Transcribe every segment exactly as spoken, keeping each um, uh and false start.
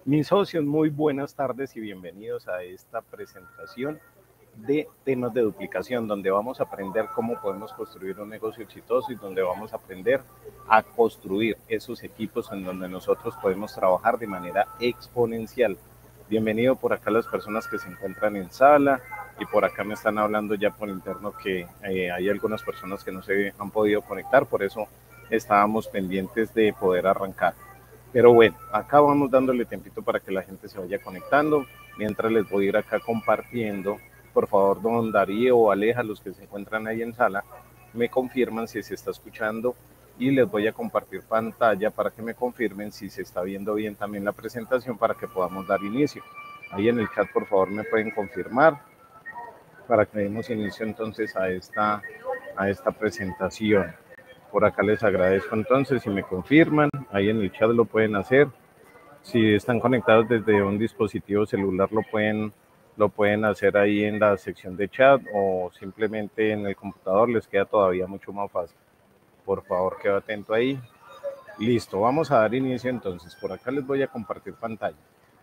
Mis socios, muy buenas tardes y bienvenidos a esta presentación de temas de duplicación, donde vamos a aprender cómo podemos construir un negocio exitoso y donde vamos a aprender a construir esos equipos en donde nosotros podemos trabajar de manera exponencial. Bienvenido por acá las personas que se encuentran en sala y por acá me están hablando ya por interno que eh, hay algunas personas que no se han podido conectar, por eso estábamos pendientes de poder arrancar. Pero bueno, acá vamos dándole tiempito para que la gente se vaya conectando. Mientras les voy a ir acá compartiendo, por favor, don Darío o Aleja, los que se encuentran ahí en sala, me confirman si se está escuchando y les voy a compartir pantalla para que me confirmen si se está viendo bien también la presentación para que podamos dar inicio. Ahí en el chat, por favor, me pueden confirmar para que demos inicio entonces a esta, a esta presentación. Por acá les agradezco entonces si me confirman, ahí en el chat lo pueden hacer. Si están conectados desde un dispositivo celular lo pueden, lo pueden hacer ahí en la sección de chat o simplemente en el computador, les queda todavía mucho más fácil. Por favor, quedo atento ahí. Listo, vamos a dar inicio entonces. Por acá les voy a compartir pantalla.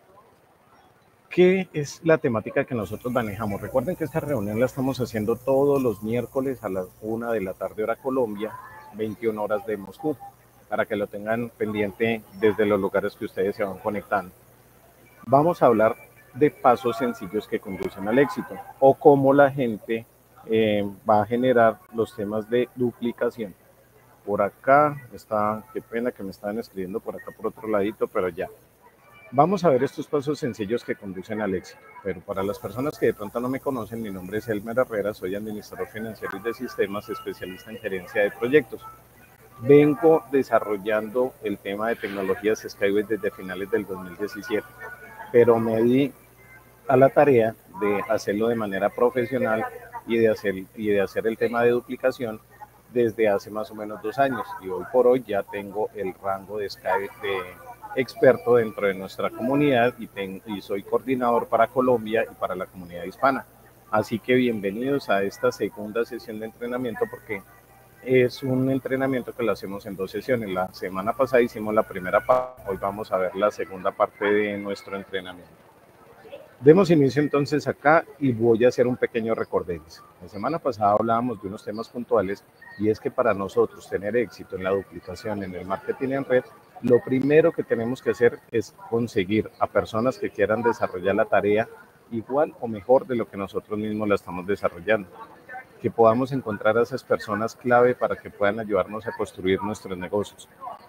¿Qué es la temática que nosotros manejamos? Recuerden que esta reunión la estamos haciendo todos los miércoles a las una de la tarde hora Colombia, veintiuna horas de Moscú, para que lo tengan pendiente desde los lugares que ustedes se van conectando. Vamos a hablar de pasos sencillos que conducen al éxito o cómo la gente eh, va a generar los temas de duplicación. Por acá está, qué pena que me estaban escribiendo por acá por otro ladito, pero ya. Vamos a ver estos pasos sencillos que conducen al éxito, pero para las personas que de pronto no me conocen, mi nombre es Elmer Herrera, soy administrador financiero y de sistemas, especialista en gerencia de proyectos. Vengo desarrollando el tema de tecnologías Skyway desde finales del dos mil diecisiete, pero me di a la tarea de hacerlo de manera profesional y de hacer, y de hacer el tema de duplicación desde hace más o menos dos años, y hoy por hoy ya tengo el rango de Skyway de experto dentro de nuestra comunidad y, ten, y soy coordinador para Colombia y para la comunidad hispana. Así que bienvenidos a esta segunda sesión de entrenamiento porque es un entrenamiento que lo hacemos en dos sesiones. La semana pasada hicimos la primera parte, hoy vamos a ver la segunda parte de nuestro entrenamiento. Demos inicio entonces acá y voy a hacer un pequeño recorderis. La semana pasada hablábamos de unos temas puntuales y es que para nosotros tener éxito en la duplicación, en el marketing en red, lo primero que tenemos que hacer es conseguir a personas que quieran desarrollar la tarea igual o mejor de lo que nosotros mismos la estamos desarrollando. Que podamos encontrar a esas personas clave para que puedan ayudarnos a construir nuestros negocios.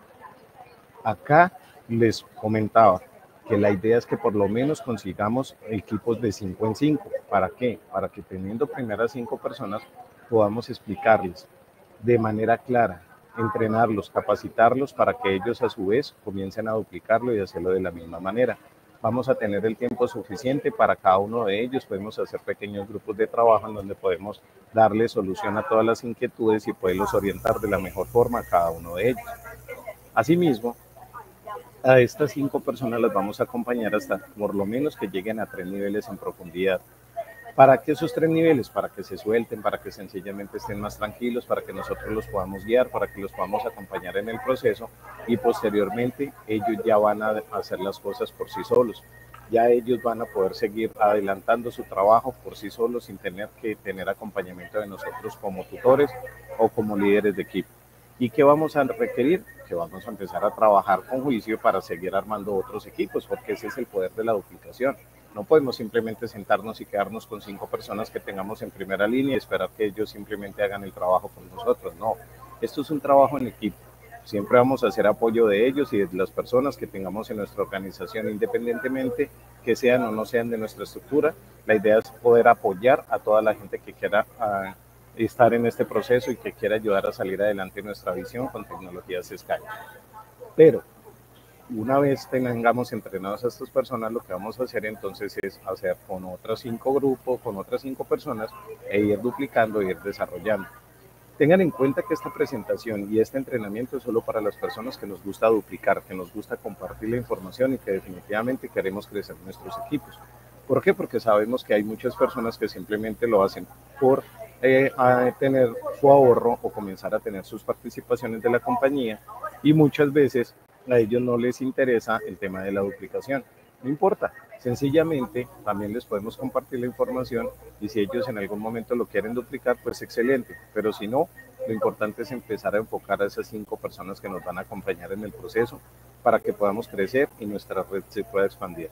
Acá les comentaba que la idea es que por lo menos consigamos equipos de cinco en cinco. ¿Para qué? Para que teniendo primeras cinco personas podamos explicarles de manera clara, entrenarlos, capacitarlos para que ellos a su vez comiencen a duplicarlo y hacerlo de la misma manera. Vamos a tener el tiempo suficiente para cada uno de ellos, podemos hacer pequeños grupos de trabajo en donde podemos darle solución a todas las inquietudes y poderlos orientar de la mejor forma a cada uno de ellos. Asimismo, a estas cinco personas las vamos a acompañar hasta por lo menos que lleguen a tres niveles en profundidad. ¿Para qué esos tres niveles? Para que se suelten, para que sencillamente estén más tranquilos, para que nosotros los podamos guiar, para que los podamos acompañar en el proceso y posteriormente ellos ya van a hacer las cosas por sí solos. Ya ellos van a poder seguir adelantando su trabajo por sí solos sin tener que tener acompañamiento de nosotros como tutores o como líderes de equipo. ¿Y qué vamos a requerir? Que vamos a empezar a trabajar con juicio para seguir armando otros equipos, porque ese es el poder de la duplicación. No podemos simplemente sentarnos y quedarnos con cinco personas que tengamos en primera línea y esperar que ellos simplemente hagan el trabajo con nosotros. No, esto es un trabajo en equipo. Siempre vamos a hacer apoyo de ellos y de las personas que tengamos en nuestra organización, independientemente que sean o no sean de nuestra estructura. La idea es poder apoyar a toda la gente que quiera uh, estar en este proceso y que quiera ayudar a salir adelante en nuestra visión con tecnologías Skyway. Pero una vez tengamos entrenados a estas personas, lo que vamos a hacer entonces es hacer con otros cinco grupos, con otras cinco personas e ir duplicando e ir desarrollando. Tengan en cuenta que esta presentación y este entrenamiento es solo para las personas que nos gusta duplicar, que nos gusta compartir la información y que definitivamente queremos crecer nuestros equipos. ¿Por qué? Porque sabemos que hay muchas personas que simplemente lo hacen por eh, a tener su ahorro o comenzar a tener sus participaciones de la compañía y muchas veces A ellos no les interesa el tema de la duplicación. No importa, sencillamente también les podemos compartir la información y si ellos en algún momento lo quieren duplicar, pues excelente, pero si no, lo importante es empezar a enfocar a esas cinco personas que nos van a acompañar en el proceso para que podamos crecer y nuestra red se pueda expandir.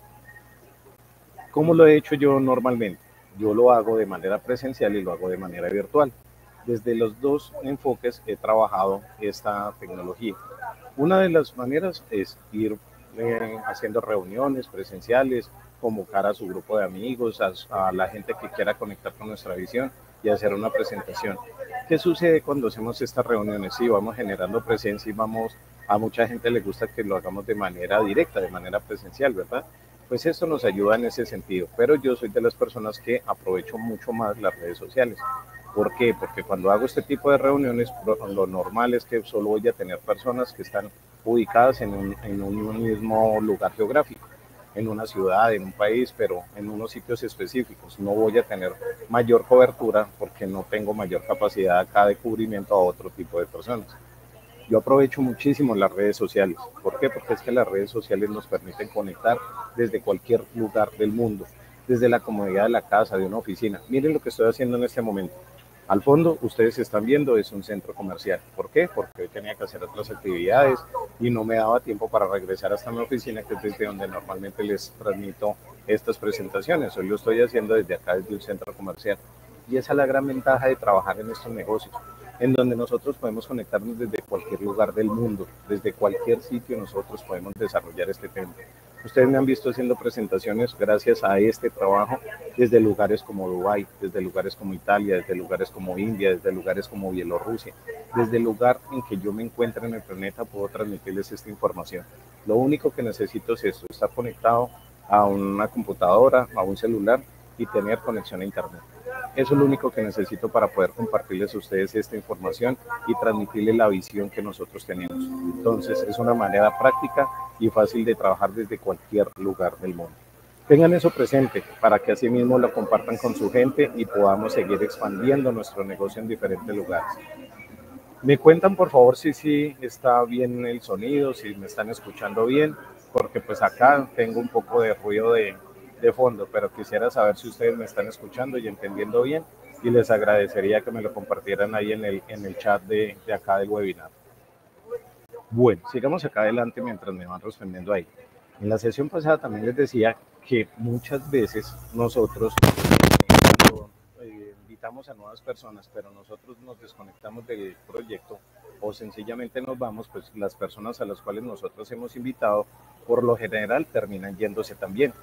¿Cómo lo he hecho yo normalmente? Yo lo hago de manera presencial y lo hago de manera virtual. Desde los dos enfoques he trabajado esta tecnología. Una de las maneras es ir eh, haciendo reuniones presenciales, convocar a su grupo de amigos, a, a la gente que quiera conectar con nuestra visión y hacer una presentación. ¿Qué sucede cuando hacemos estas reuniones? Sí, vamos generando presencia y vamos, a mucha gente le gusta que lo hagamos de manera directa, de manera presencial, ¿verdad? Pues esto nos ayuda en ese sentido, pero yo soy de las personas que aprovecho mucho más las redes sociales. ¿Por qué? Porque cuando hago este tipo de reuniones, lo normal es que solo voy a tener personas que están ubicadas en un, en un mismo lugar geográfico, en una ciudad, en un país, pero en unos sitios específicos. No voy a tener mayor cobertura porque no tengo mayor capacidad acá de cubrimiento a otro tipo de personas. Yo aprovecho muchísimo las redes sociales. ¿Por qué? Porque es que las redes sociales nos permiten conectar desde cualquier lugar del mundo, desde la comodidad de la casa, de una oficina. Miren lo que estoy haciendo en este momento. Al fondo, ustedes están viendo, es un centro comercial. ¿Por qué? Porque hoy tenía que hacer otras actividades y no me daba tiempo para regresar hasta mi oficina, que es desde donde normalmente les transmito estas presentaciones. Hoy lo estoy haciendo desde acá, desde un centro comercial. Y esa es la gran ventaja de trabajar en estos negocios, en donde nosotros podemos conectarnos desde cualquier lugar del mundo, desde cualquier sitio nosotros podemos desarrollar este tema. Ustedes me han visto haciendo presentaciones gracias a este trabajo desde lugares como Dubái, desde lugares como Italia, desde lugares como India, desde lugares como Bielorrusia. Desde el lugar en que yo me encuentre en el planeta puedo transmitirles esta información. Lo único que necesito es esto, estar conectado a una computadora, a un celular y tener conexión a internet. Eso es lo único que necesito para poder compartirles a ustedes esta información y transmitirles la visión que nosotros tenemos. Entonces, es una manera práctica y fácil de trabajar desde cualquier lugar del mundo. Tengan eso presente para que así mismo lo compartan con su gente y podamos seguir expandiendo nuestro negocio en diferentes lugares. Me cuentan por favor si sí está bien el sonido, si me están escuchando bien, porque pues acá tengo un poco de ruido de, de fondo, pero quisiera saber si ustedes me están escuchando y entendiendo bien y les agradecería que me lo compartieran ahí en el, en el chat de, de acá del webinar. Bueno, sigamos acá adelante mientras me van respondiendo ahí. En la sesión pasada también les decía que muchas veces nosotros cuando eh, invitamos a nuevas personas, pero nosotros nos desconectamos del proyecto o sencillamente nos vamos, pues las personas a las cuales nosotros hemos invitado, por lo general terminan yéndose también.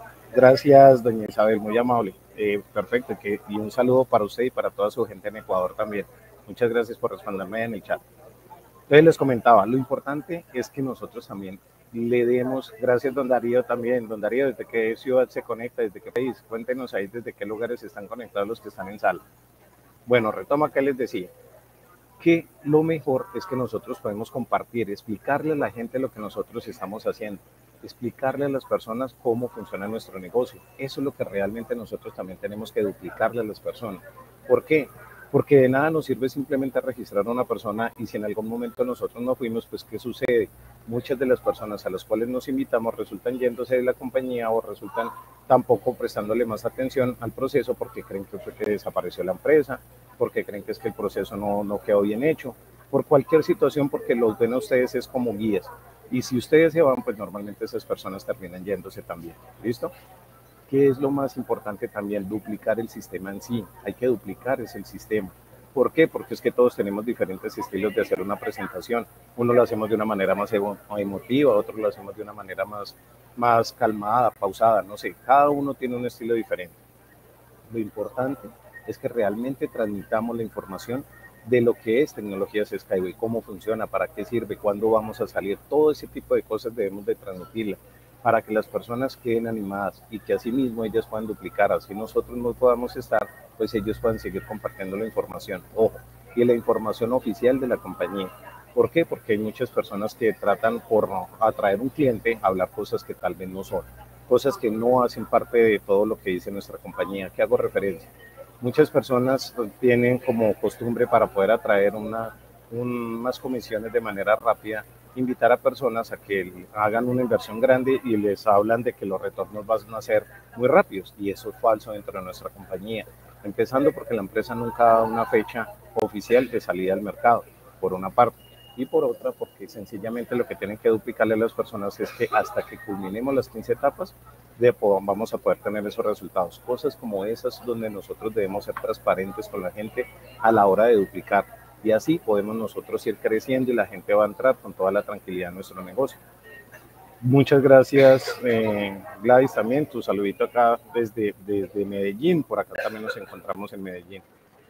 Gracias, doña Isabel, muy amable. Eh, perfecto, que, y un saludo para usted y para toda su gente en Ecuador también. Muchas gracias por responderme en el chat. Entonces les comentaba, lo importante es que nosotros también le demos, gracias don Darío también, don Darío, ¿desde qué ciudad se conecta? ¿Desde qué país? Cuéntenos ahí desde qué lugares están conectados los que están en sala. Bueno, retoma que les decía, que lo mejor es que nosotros podemos compartir, explicarle a la gente lo que nosotros estamos haciendo, explicarle a las personas cómo funciona nuestro negocio. Eso es lo que realmente nosotros también tenemos que duplicarle a las personas. ¿Por qué? Porque de nada nos sirve simplemente registrar a una persona y si en algún momento nosotros no fuimos, pues ¿qué sucede? Muchas de las personas a las cuales nos invitamos resultan yéndose de la compañía o resultan tampoco prestándole más atención al proceso porque creen que, que desapareció la empresa, porque creen que es que el proceso no, no quedó bien hecho, por cualquier situación, porque los ven a ustedes es como guías. Y si ustedes se van, pues normalmente esas personas terminan yéndose también. ¿Listo? ¿Qué es lo más importante también? Duplicar el sistema en sí. Hay que duplicar ese el sistema. ¿Por qué? Porque es que todos tenemos diferentes estilos de hacer una presentación. Uno lo hacemos de una manera más emotiva, otro lo hacemos de una manera más, más calmada, pausada, no sé. Cada uno tiene un estilo diferente. Lo importante es que realmente transmitamos la información de lo que es Tecnologías Skyway, cómo funciona, para qué sirve, cuándo vamos a salir, todo ese tipo de cosas debemos de transmitirla para que las personas queden animadas y que así mismo ellas puedan duplicar, así nosotros no podamos estar, pues ellos puedan seguir compartiendo la información, ojo, y la información oficial de la compañía. ¿Por qué? Porque hay muchas personas que tratan por atraer un cliente a hablar cosas que tal vez no son, cosas que no hacen parte de todo lo que dice nuestra compañía. ¿Qué hago referencia? Muchas personas tienen como costumbre para poder atraer una, un, más comisiones de manera rápida, invitar a personas a que hagan una inversión grande y les hablan de que los retornos van a ser muy rápidos, y eso es falso dentro de nuestra compañía. Empezando porque la empresa nunca da una fecha oficial de salida al mercado, por una parte, y por otra porque sencillamente lo que tienen que duplicarle a las personas es que hasta que culminemos las quince etapas de, vamos a poder tener esos resultados. Cosas como esas donde nosotros debemos ser transparentes con la gente a la hora de duplicar, y así podemos nosotros ir creciendo y la gente va a entrar con toda la tranquilidad en nuestro negocio. Muchas gracias, eh, Gladys, también tu saludito acá desde, desde Medellín. Por acá también nos encontramos en Medellín.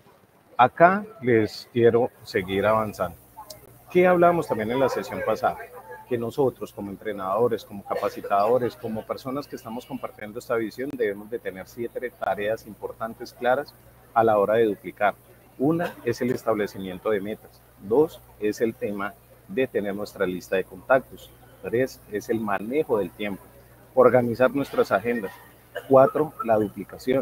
Acá les quiero seguir avanzando. ¿Qué hablamos también en la sesión pasada? Que nosotros como entrenadores, como capacitadores, como personas que estamos compartiendo esta visión, debemos de tener siete tareas importantes claras a la hora de duplicar. Una es el establecimiento de metas. Dos es el tema de tener nuestra lista de contactos. Tres es el manejo del tiempo. Organizar nuestras agendas. Cuatro, la duplicación.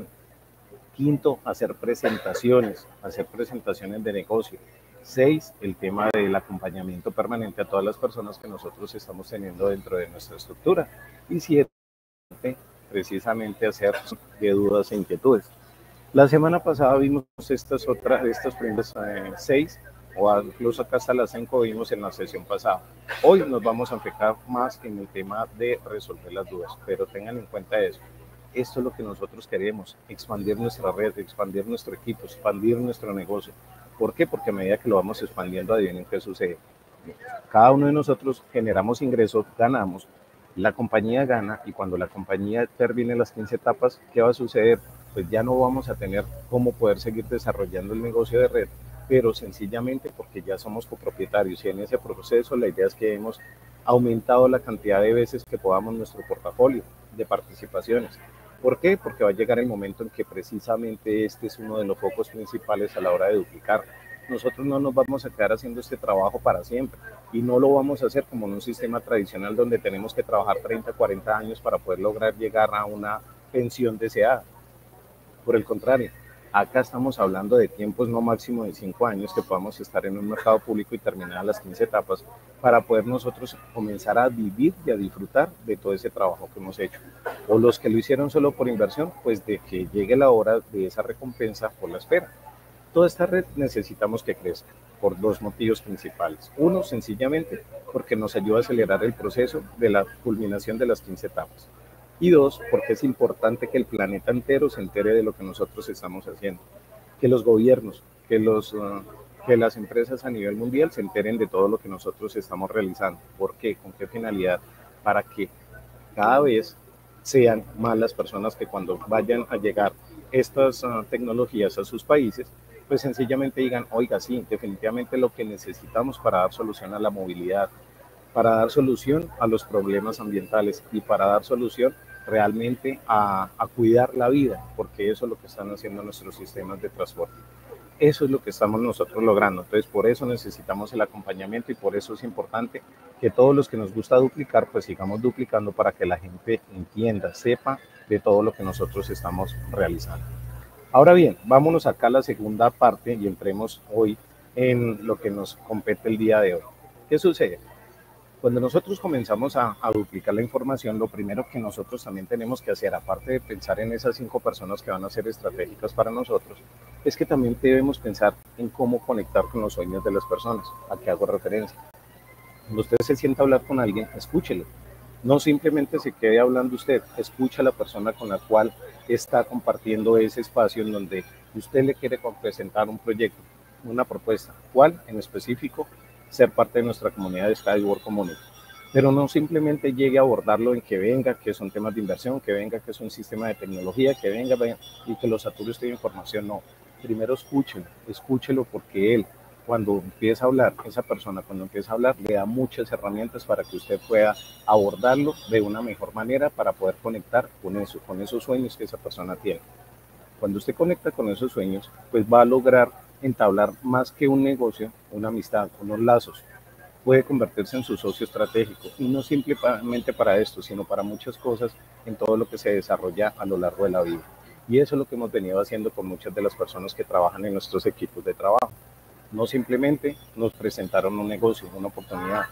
Quinto, hacer presentaciones, hacer presentaciones de negocio. Seis, el tema del acompañamiento permanente a todas las personas que nosotros estamos teniendo dentro de nuestra estructura. Y siete, precisamente hacer de dudas e inquietudes. La semana pasada vimos estas otras, estas primeras eh, seis, o incluso acá hasta las cinco vimos en la sesión pasada. Hoy nos vamos a enfocar más en el tema de resolver las dudas, pero tengan en cuenta eso. Esto es lo que nosotros queremos, expandir nuestra red, expandir nuestro equipo, expandir nuestro negocio. ¿Por qué? Porque a medida que lo vamos expandiendo, adivinen qué sucede. Cada uno de nosotros generamos ingresos, ganamos, la compañía gana, y cuando la compañía termine las quince etapas, ¿qué va a suceder? Pues ya no vamos a tener cómo poder seguir desarrollando el negocio de red, pero sencillamente porque ya somos copropietarios, y en ese proceso la idea es que hemos aumentado la cantidad de veces que podamos nuestro portafolio de participaciones. ¿Por qué? Porque va a llegar el momento en que precisamente este es uno de los focos principales a la hora de duplicar. Nosotros no nos vamos a quedar haciendo este trabajo para siempre, y no lo vamos a hacer como en un sistema tradicional donde tenemos que trabajar treinta, cuarenta años para poder lograr llegar a una pensión deseada. Por el contrario, acá estamos hablando de tiempos no máximo de cinco años que podamos estar en un mercado público y terminar las quince etapas para poder nosotros comenzar a vivir y a disfrutar de todo ese trabajo que hemos hecho. O los que lo hicieron solo por inversión, pues de que llegue la hora de esa recompensa por la espera. Toda esta red necesitamos que crezca por dos motivos principales. Uno, sencillamente, porque nos ayuda a acelerar el proceso de la culminación de las quince etapas. Y dos, porque es importante que el planeta entero se entere de lo que nosotros estamos haciendo. Que los gobiernos, que, los, uh, que las empresas a nivel mundial se enteren de todo lo que nosotros estamos realizando. ¿Por qué? ¿Con qué finalidad? Para que cada vez sean más las personas que cuando vayan a llegar estas uh, tecnologías a sus países, pues sencillamente digan, oiga, sí, definitivamente lo que necesitamos para dar solución a la movilidad, para dar solución a los problemas ambientales y para dar solución realmente a, a cuidar la vida, porque eso es lo que están haciendo nuestros sistemas de transporte. Eso es lo que estamos nosotros logrando. Entonces, por eso necesitamos el acompañamiento, y por eso es importante que todos los que nos gusta duplicar, pues sigamos duplicando para que la gente entienda, sepa de todo lo que nosotros estamos realizando. Ahora bien, vámonos acá a la segunda parte y entremos hoy en lo que nos compete el día de hoy. ¿Qué sucede? Cuando nosotros comenzamos a, a duplicar la información, lo primero que nosotros también tenemos que hacer, aparte de pensar en esas cinco personas que van a ser estratégicas para nosotros, es que también debemos pensar en cómo conectar con los sueños de las personas. ¿A qué hago referencia? Cuando usted se sienta a hablar con alguien, escúchelo. No simplemente se quede hablando usted, escucha a la persona con la cual está compartiendo ese espacio en donde usted le quiere presentar un proyecto, una propuesta. ¿Cuál en específico? Ser parte de nuestra comunidad de Skyward Community. Pero no simplemente llegue a abordarlo en que venga, que son temas de inversión, que venga, que es un sistema de tecnología, que venga, venga y que lo sature usted de información. No, primero escúchelo, escúchelo porque él, cuando empieza a hablar, esa persona cuando empieza a hablar, le da muchas herramientas para que usted pueda abordarlo de una mejor manera para poder conectar con eso, con esos sueños que esa persona tiene. Cuando usted conecta con esos sueños, pues va a lograr entablar más que un negocio, una amistad, unos lazos. Puede convertirse en su socio estratégico, y no simplemente para esto, sino para muchas cosas en todo lo que se desarrolla a lo largo de la vida. Y eso es lo que hemos venido haciendo con muchas de las personas que trabajan en nuestros equipos de trabajo. No simplemente nos presentaron un negocio, una oportunidad,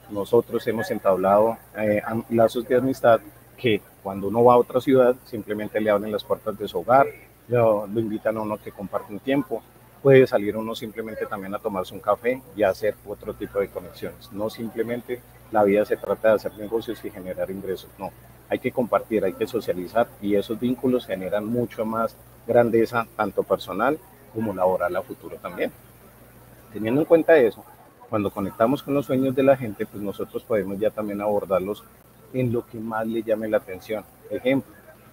nosotros hemos entablado eh, lazos de amistad que cuando uno va a otra ciudad simplemente le abren las puertas de su hogar, lo, lo invitan a uno a que comparte un tiempo, puede salir uno simplemente también a tomarse un café y a hacer otro tipo de conexiones. No simplemente la vida se trata de hacer negocios y generar ingresos, no. Hay que compartir, hay que socializar y esos vínculos generan mucho más grandeza, tanto personal como laboral a futuro también. Teniendo en cuenta eso, cuando conectamos con los sueños de la gente, pues nosotros podemos ya también abordarlos en lo que más le llame la atención. Ejemplo,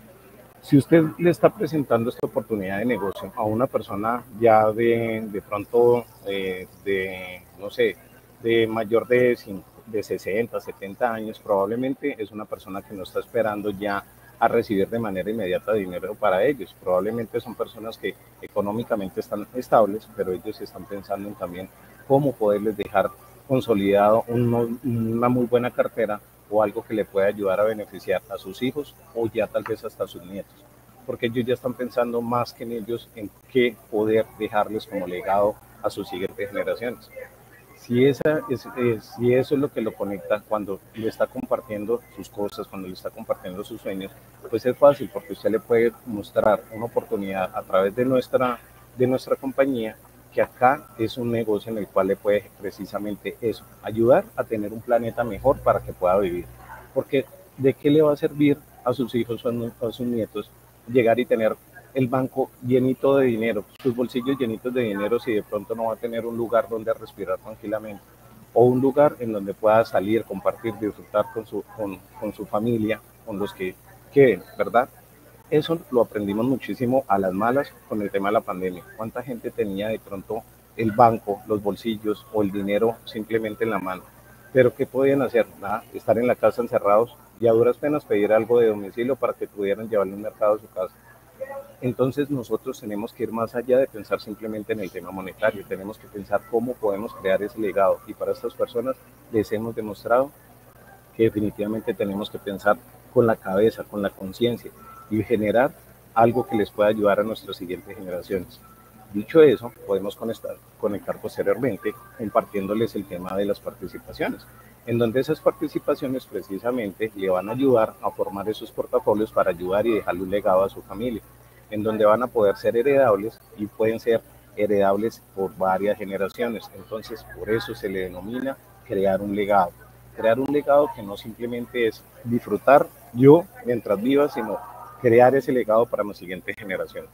si usted le está presentando esta oportunidad de negocio a una persona ya de, de pronto, eh, de, no sé, de mayor de, de sesenta, setenta años, probablemente es una persona que no está esperando ya a recibir de manera inmediata dinero para ellos. Probablemente son personas que económicamente están estables, pero ellos están pensando en también cómo poderles dejar consolidado un, una muy buena cartera o algo que le pueda ayudar a beneficiar a sus hijos o ya tal vez hasta a sus nietos, porque ellos ya están pensando más que en ellos en qué poder dejarles como legado a sus siguientes generaciones. Si, esa es, es, si eso es lo que lo conecta cuando le está compartiendo sus cosas, cuando le está compartiendo sus sueños, pues es fácil porque usted le puede mostrar una oportunidad a través de nuestra, de nuestra compañía, que acá es un negocio en el cual le puede precisamente eso, ayudar a tener un planeta mejor para que pueda vivir. Porque ¿de qué le va a servir a sus hijos o a sus nietos llegar y tener el banco llenito de dinero, sus bolsillos llenitos de dinero, si de pronto no va a tener un lugar donde respirar tranquilamente o un lugar en donde pueda salir, compartir, disfrutar con su, con, con su familia, con los que queden, ¿verdad? Eso lo aprendimos muchísimo a las malas con el tema de la pandemia. ¿Cuánta gente tenía de pronto el banco, los bolsillos o el dinero simplemente en la mano? Pero ¿qué podían hacer? Nada, estar en la casa encerrados y a duras penas pedir algo de domicilio para que pudieran llevarle un mercado a su casa. Entonces nosotros tenemos que ir más allá de pensar simplemente en el tema monetario, tenemos que pensar cómo podemos crear ese legado y para estas personas les hemos demostrado que definitivamente tenemos que pensar con la cabeza, con la conciencia y generar algo que les pueda ayudar a nuestras siguientes generaciones. Dicho eso, podemos conectar, conectar posteriormente compartiéndoles el tema de las participaciones, en donde esas participaciones precisamente le van a ayudar a formar esos portafolios para ayudar y dejarle un legado a su familia, en donde van a poder ser heredables y pueden ser heredables por varias generaciones. Entonces, por eso se le denomina crear un legado. Crear un legado que no simplemente es disfrutar yo mientras viva, sino crear ese legado para las siguientes generaciones.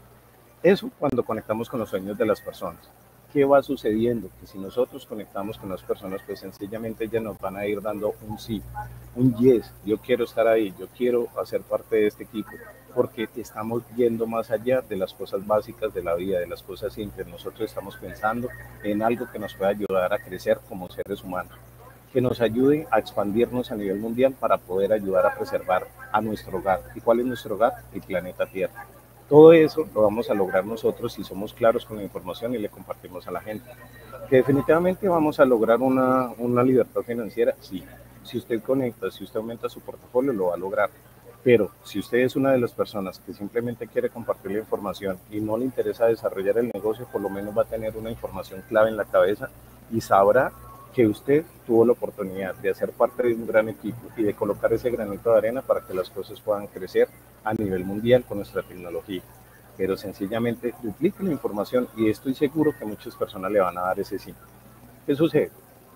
Eso cuando conectamos con los sueños de las personas. ¿Qué va sucediendo? Que si nosotros conectamos con las personas, pues sencillamente ellas nos van a ir dando un sí, un yes, yo quiero estar ahí, yo quiero hacer parte de este equipo, porque estamos yendo más allá de las cosas básicas de la vida, de las cosas simples. Nosotros estamos pensando en algo que nos pueda ayudar a crecer como seres humanos, que nos ayude a expandirnos a nivel mundial para poder ayudar a preservar a nuestro hogar. ¿Y cuál es nuestro hogar? El planeta Tierra. Todo eso lo vamos a lograr nosotros si somos claros con la información y le compartimos a la gente. Que definitivamente vamos a lograr una, una libertad financiera, sí. Si usted conecta, si usted aumenta su portafolio, lo va a lograr. Pero si usted es una de las personas que simplemente quiere compartir la información y no le interesa desarrollar el negocio, por lo menos va a tener una información clave en la cabeza y sabrá que usted tuvo la oportunidad de hacer parte de un gran equipo y de colocar ese granito de arena para que las cosas puedan crecer a nivel mundial con nuestra tecnología. Pero sencillamente duplique la información y estoy seguro que muchas personas le van a dar ese sí. ¿Qué sucede?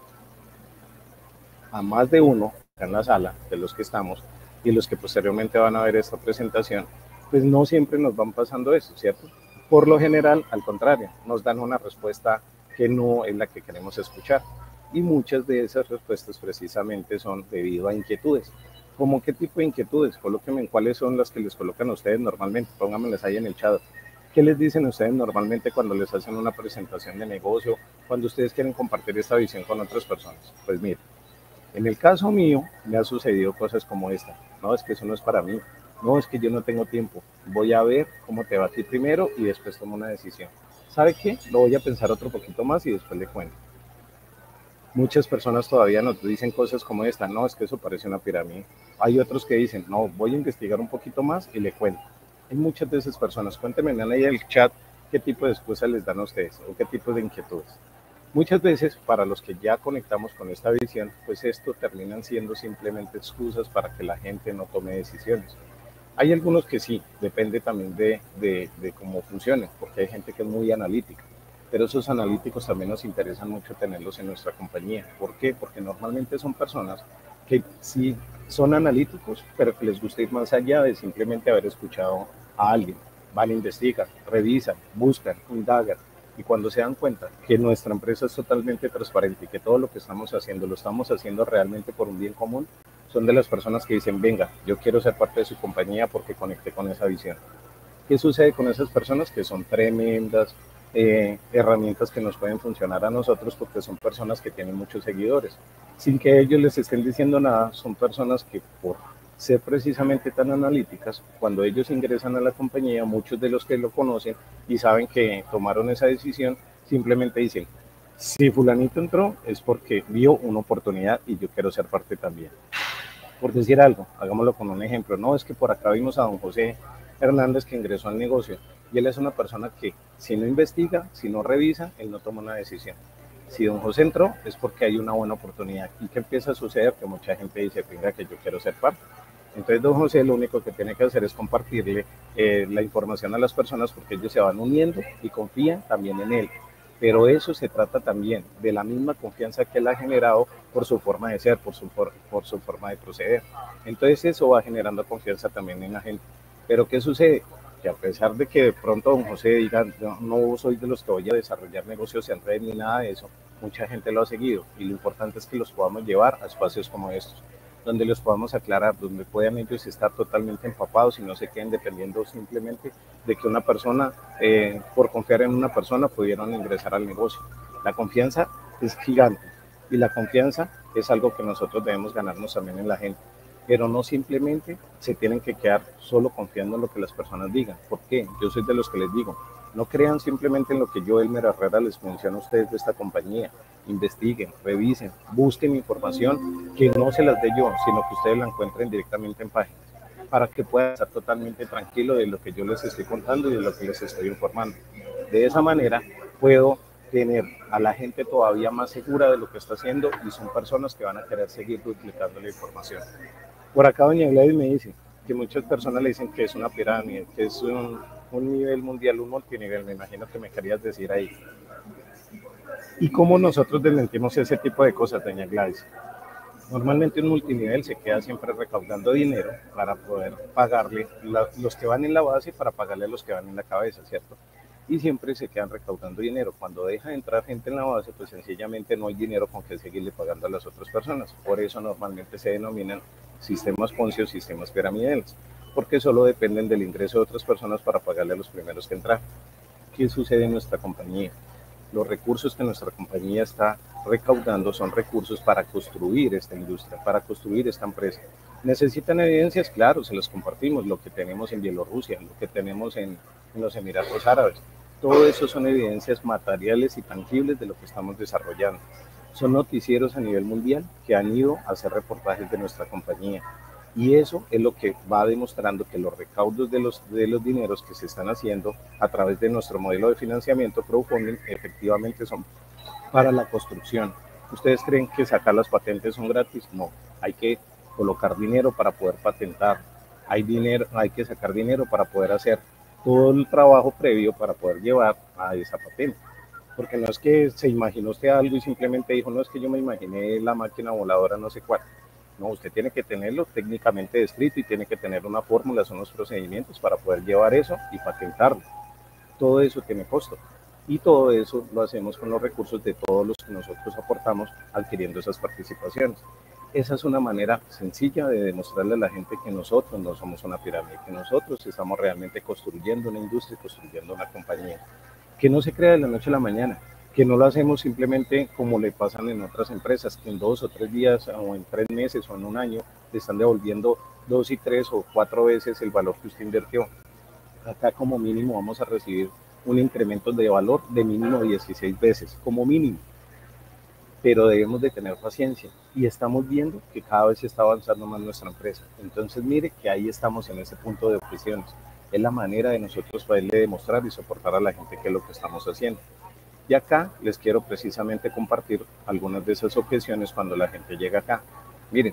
A más de uno en la sala, de los que estamos y los que posteriormente van a ver esta presentación, pues no siempre nos van pasando eso, ¿cierto? Por lo general, al contrario, nos dan una respuesta que no es la que queremos escuchar. Y muchas de esas respuestas precisamente son debido a inquietudes. ¿Cómo qué tipo de inquietudes? Colóquenme en cuáles son las que les colocan a ustedes normalmente, pónganmelas ahí en el chat. ¿Qué les dicen a ustedes normalmente cuando les hacen una presentación de negocio, cuando ustedes quieren compartir esta visión con otras personas? Pues mire, en el caso mío me ha sucedido cosas como esta. No, es que eso no es para mí. No, es que yo no tengo tiempo. Voy a ver cómo te va a ti primero y después tomo una decisión. ¿Sabe qué? Lo voy a pensar otro poquito más y después le cuento. Muchas personas todavía nos dicen cosas como esta, no, es que eso parece una pirámide. Hay otros que dicen, no, voy a investigar un poquito más y le cuento. Hay muchas de esas personas, cuéntenme en el chat qué tipo de excusas les dan a ustedes o qué tipo de inquietudes. Muchas veces, para los que ya conectamos con esta visión, pues esto terminan siendo simplemente excusas para que la gente no tome decisiones. Hay algunos que sí, depende también de, de, de cómo funcione, porque hay gente que es muy analítica, pero esos analíticos también nos interesan mucho tenerlos en nuestra compañía. ¿Por qué? Porque normalmente son personas que sí son analíticos, pero que les gusta ir más allá de simplemente haber escuchado a alguien. Van, investigan, revisan, buscan, indagan, y cuando se dan cuenta que nuestra empresa es totalmente transparente y que todo lo que estamos haciendo lo estamos haciendo realmente por un bien común, son de las personas que dicen, venga, yo quiero ser parte de su compañía porque conecté con esa visión. ¿Qué sucede con esas personas? Que son tremendas eh, herramientas que nos pueden funcionar a nosotros porque son personas que tienen muchos seguidores. Sin que ellos les estén diciendo nada, son personas que por ser precisamente tan analíticas, cuando ellos ingresan a la compañía, muchos de los que lo conocen y saben que tomaron esa decisión, simplemente dicen, si fulanito entró es porque vio una oportunidad y yo quiero ser parte también. Por decir algo, hagámoslo con un ejemplo, no es que por acá vimos a don José Hernández que ingresó al negocio y él es una persona que si no investiga, si no revisa, él no toma una decisión. Si don José entró es porque hay una buena oportunidad. ¿Y qué empieza a suceder? Que mucha gente dice, venga, que yo quiero ser parte. Entonces don José lo único que tiene que hacer es compartirle eh, la información a las personas porque ellos se van uniendo y confían también en él. Pero eso se trata también de la misma confianza que él ha generado por su forma de ser, por su, por, por su forma de proceder. Entonces eso va generando confianza también en la gente. Pero ¿qué sucede? Que a pesar de que de pronto don José diga, yo no soy de los que voy a desarrollar negocios en red ni nada de eso, mucha gente lo ha seguido y lo importante es que los podamos llevar a espacios como estos, donde los podamos aclarar, donde puedan ellos estar totalmente empapados y no se queden dependiendo simplemente de que una persona, eh, por confiar en una persona, pudieron ingresar al negocio. La confianza es gigante y la confianza es algo que nosotros debemos ganarnos también en la gente, pero no simplemente se tienen que quedar solo confiando en lo que las personas digan. ¿Por qué? Yo soy de los que les digo, no crean simplemente en lo que yo, Elmer Herrera, les menciono a ustedes de esta compañía. Investiguen, revisen, busquen información que no se las dé yo, sino que ustedes la encuentren directamente en páginas, para que puedan estar totalmente tranquilos de lo que yo les estoy contando y de lo que les estoy informando. De esa manera puedo tener a la gente todavía más segura de lo que está haciendo y son personas que van a querer seguir duplicando la información. Por acá doña Gladys me dice que muchas personas le dicen que es una pirámide, que es un, un nivel mundial, un multinivel, me imagino que me querías decir ahí. ¿Y cómo nosotros desmentimos ese tipo de cosas, doña Gladys? Normalmente un multinivel se queda siempre recaudando dinero para poder pagarle la, los que van en la base para pagarle a los que van en la cabeza, ¿cierto? Y siempre se quedan recaudando dinero. Cuando deja de entrar gente en la base, pues sencillamente no hay dinero con que seguirle pagando a las otras personas. Por eso normalmente se denominan sistemas Ponzi o sistemas piramidales, porque solo dependen del ingreso de otras personas para pagarle a los primeros que entran. ¿Qué sucede en nuestra compañía? Los recursos que nuestra compañía está recaudando son recursos para construir esta industria, para construir esta empresa. ¿Necesitan evidencias? Claro, se las compartimos, lo que tenemos en Bielorrusia, lo que tenemos en, en los Emiratos Árabes. Todo eso son evidencias materiales y tangibles de lo que estamos desarrollando. Son noticieros a nivel mundial que han ido a hacer reportajes de nuestra compañía. Y eso es lo que va demostrando que los recaudos de los, de los dineros que se están haciendo a través de nuestro modelo de financiamiento crowdfunding efectivamente son para la construcción. ¿Ustedes creen que sacar las patentes son gratis? No, hay que colocar dinero para poder patentar. Hay, dinero, hay que sacar dinero para poder hacer todo el trabajo previo para poder llevar a esa patente. Porque no es que se imaginó usted algo y simplemente dijo, no es que yo me imaginé la máquina voladora no sé cuál. No, usted tiene que tenerlo técnicamente descrito y tiene que tener una fórmula, son los procedimientos para poder llevar eso y patentarlo. Todo eso tiene costo. Y todo eso lo hacemos con los recursos de todos los que nosotros aportamos adquiriendo esas participaciones. Esa es una manera sencilla de demostrarle a la gente que nosotros no somos una pirámide, que nosotros estamos realmente construyendo una industria, construyendo una compañía, que no se crea de la noche a la mañana, que no lo hacemos simplemente como le pasan en otras empresas, que en dos o tres días o en tres meses o en un año le están devolviendo dos y tres o cuatro veces el valor que usted invirtió. Acá como mínimo vamos a recibir un incremento de valor de mínimo dieciséis veces, como mínimo. Pero debemos de tener paciencia y estamos viendo que cada vez se está avanzando más nuestra empresa. Entonces mire que ahí estamos en ese punto de objeciones. Es la manera de nosotros poderle demostrar y soportar a la gente qué es lo que estamos haciendo. Y acá les quiero precisamente compartir algunas de esas objeciones cuando la gente llega acá. Miren,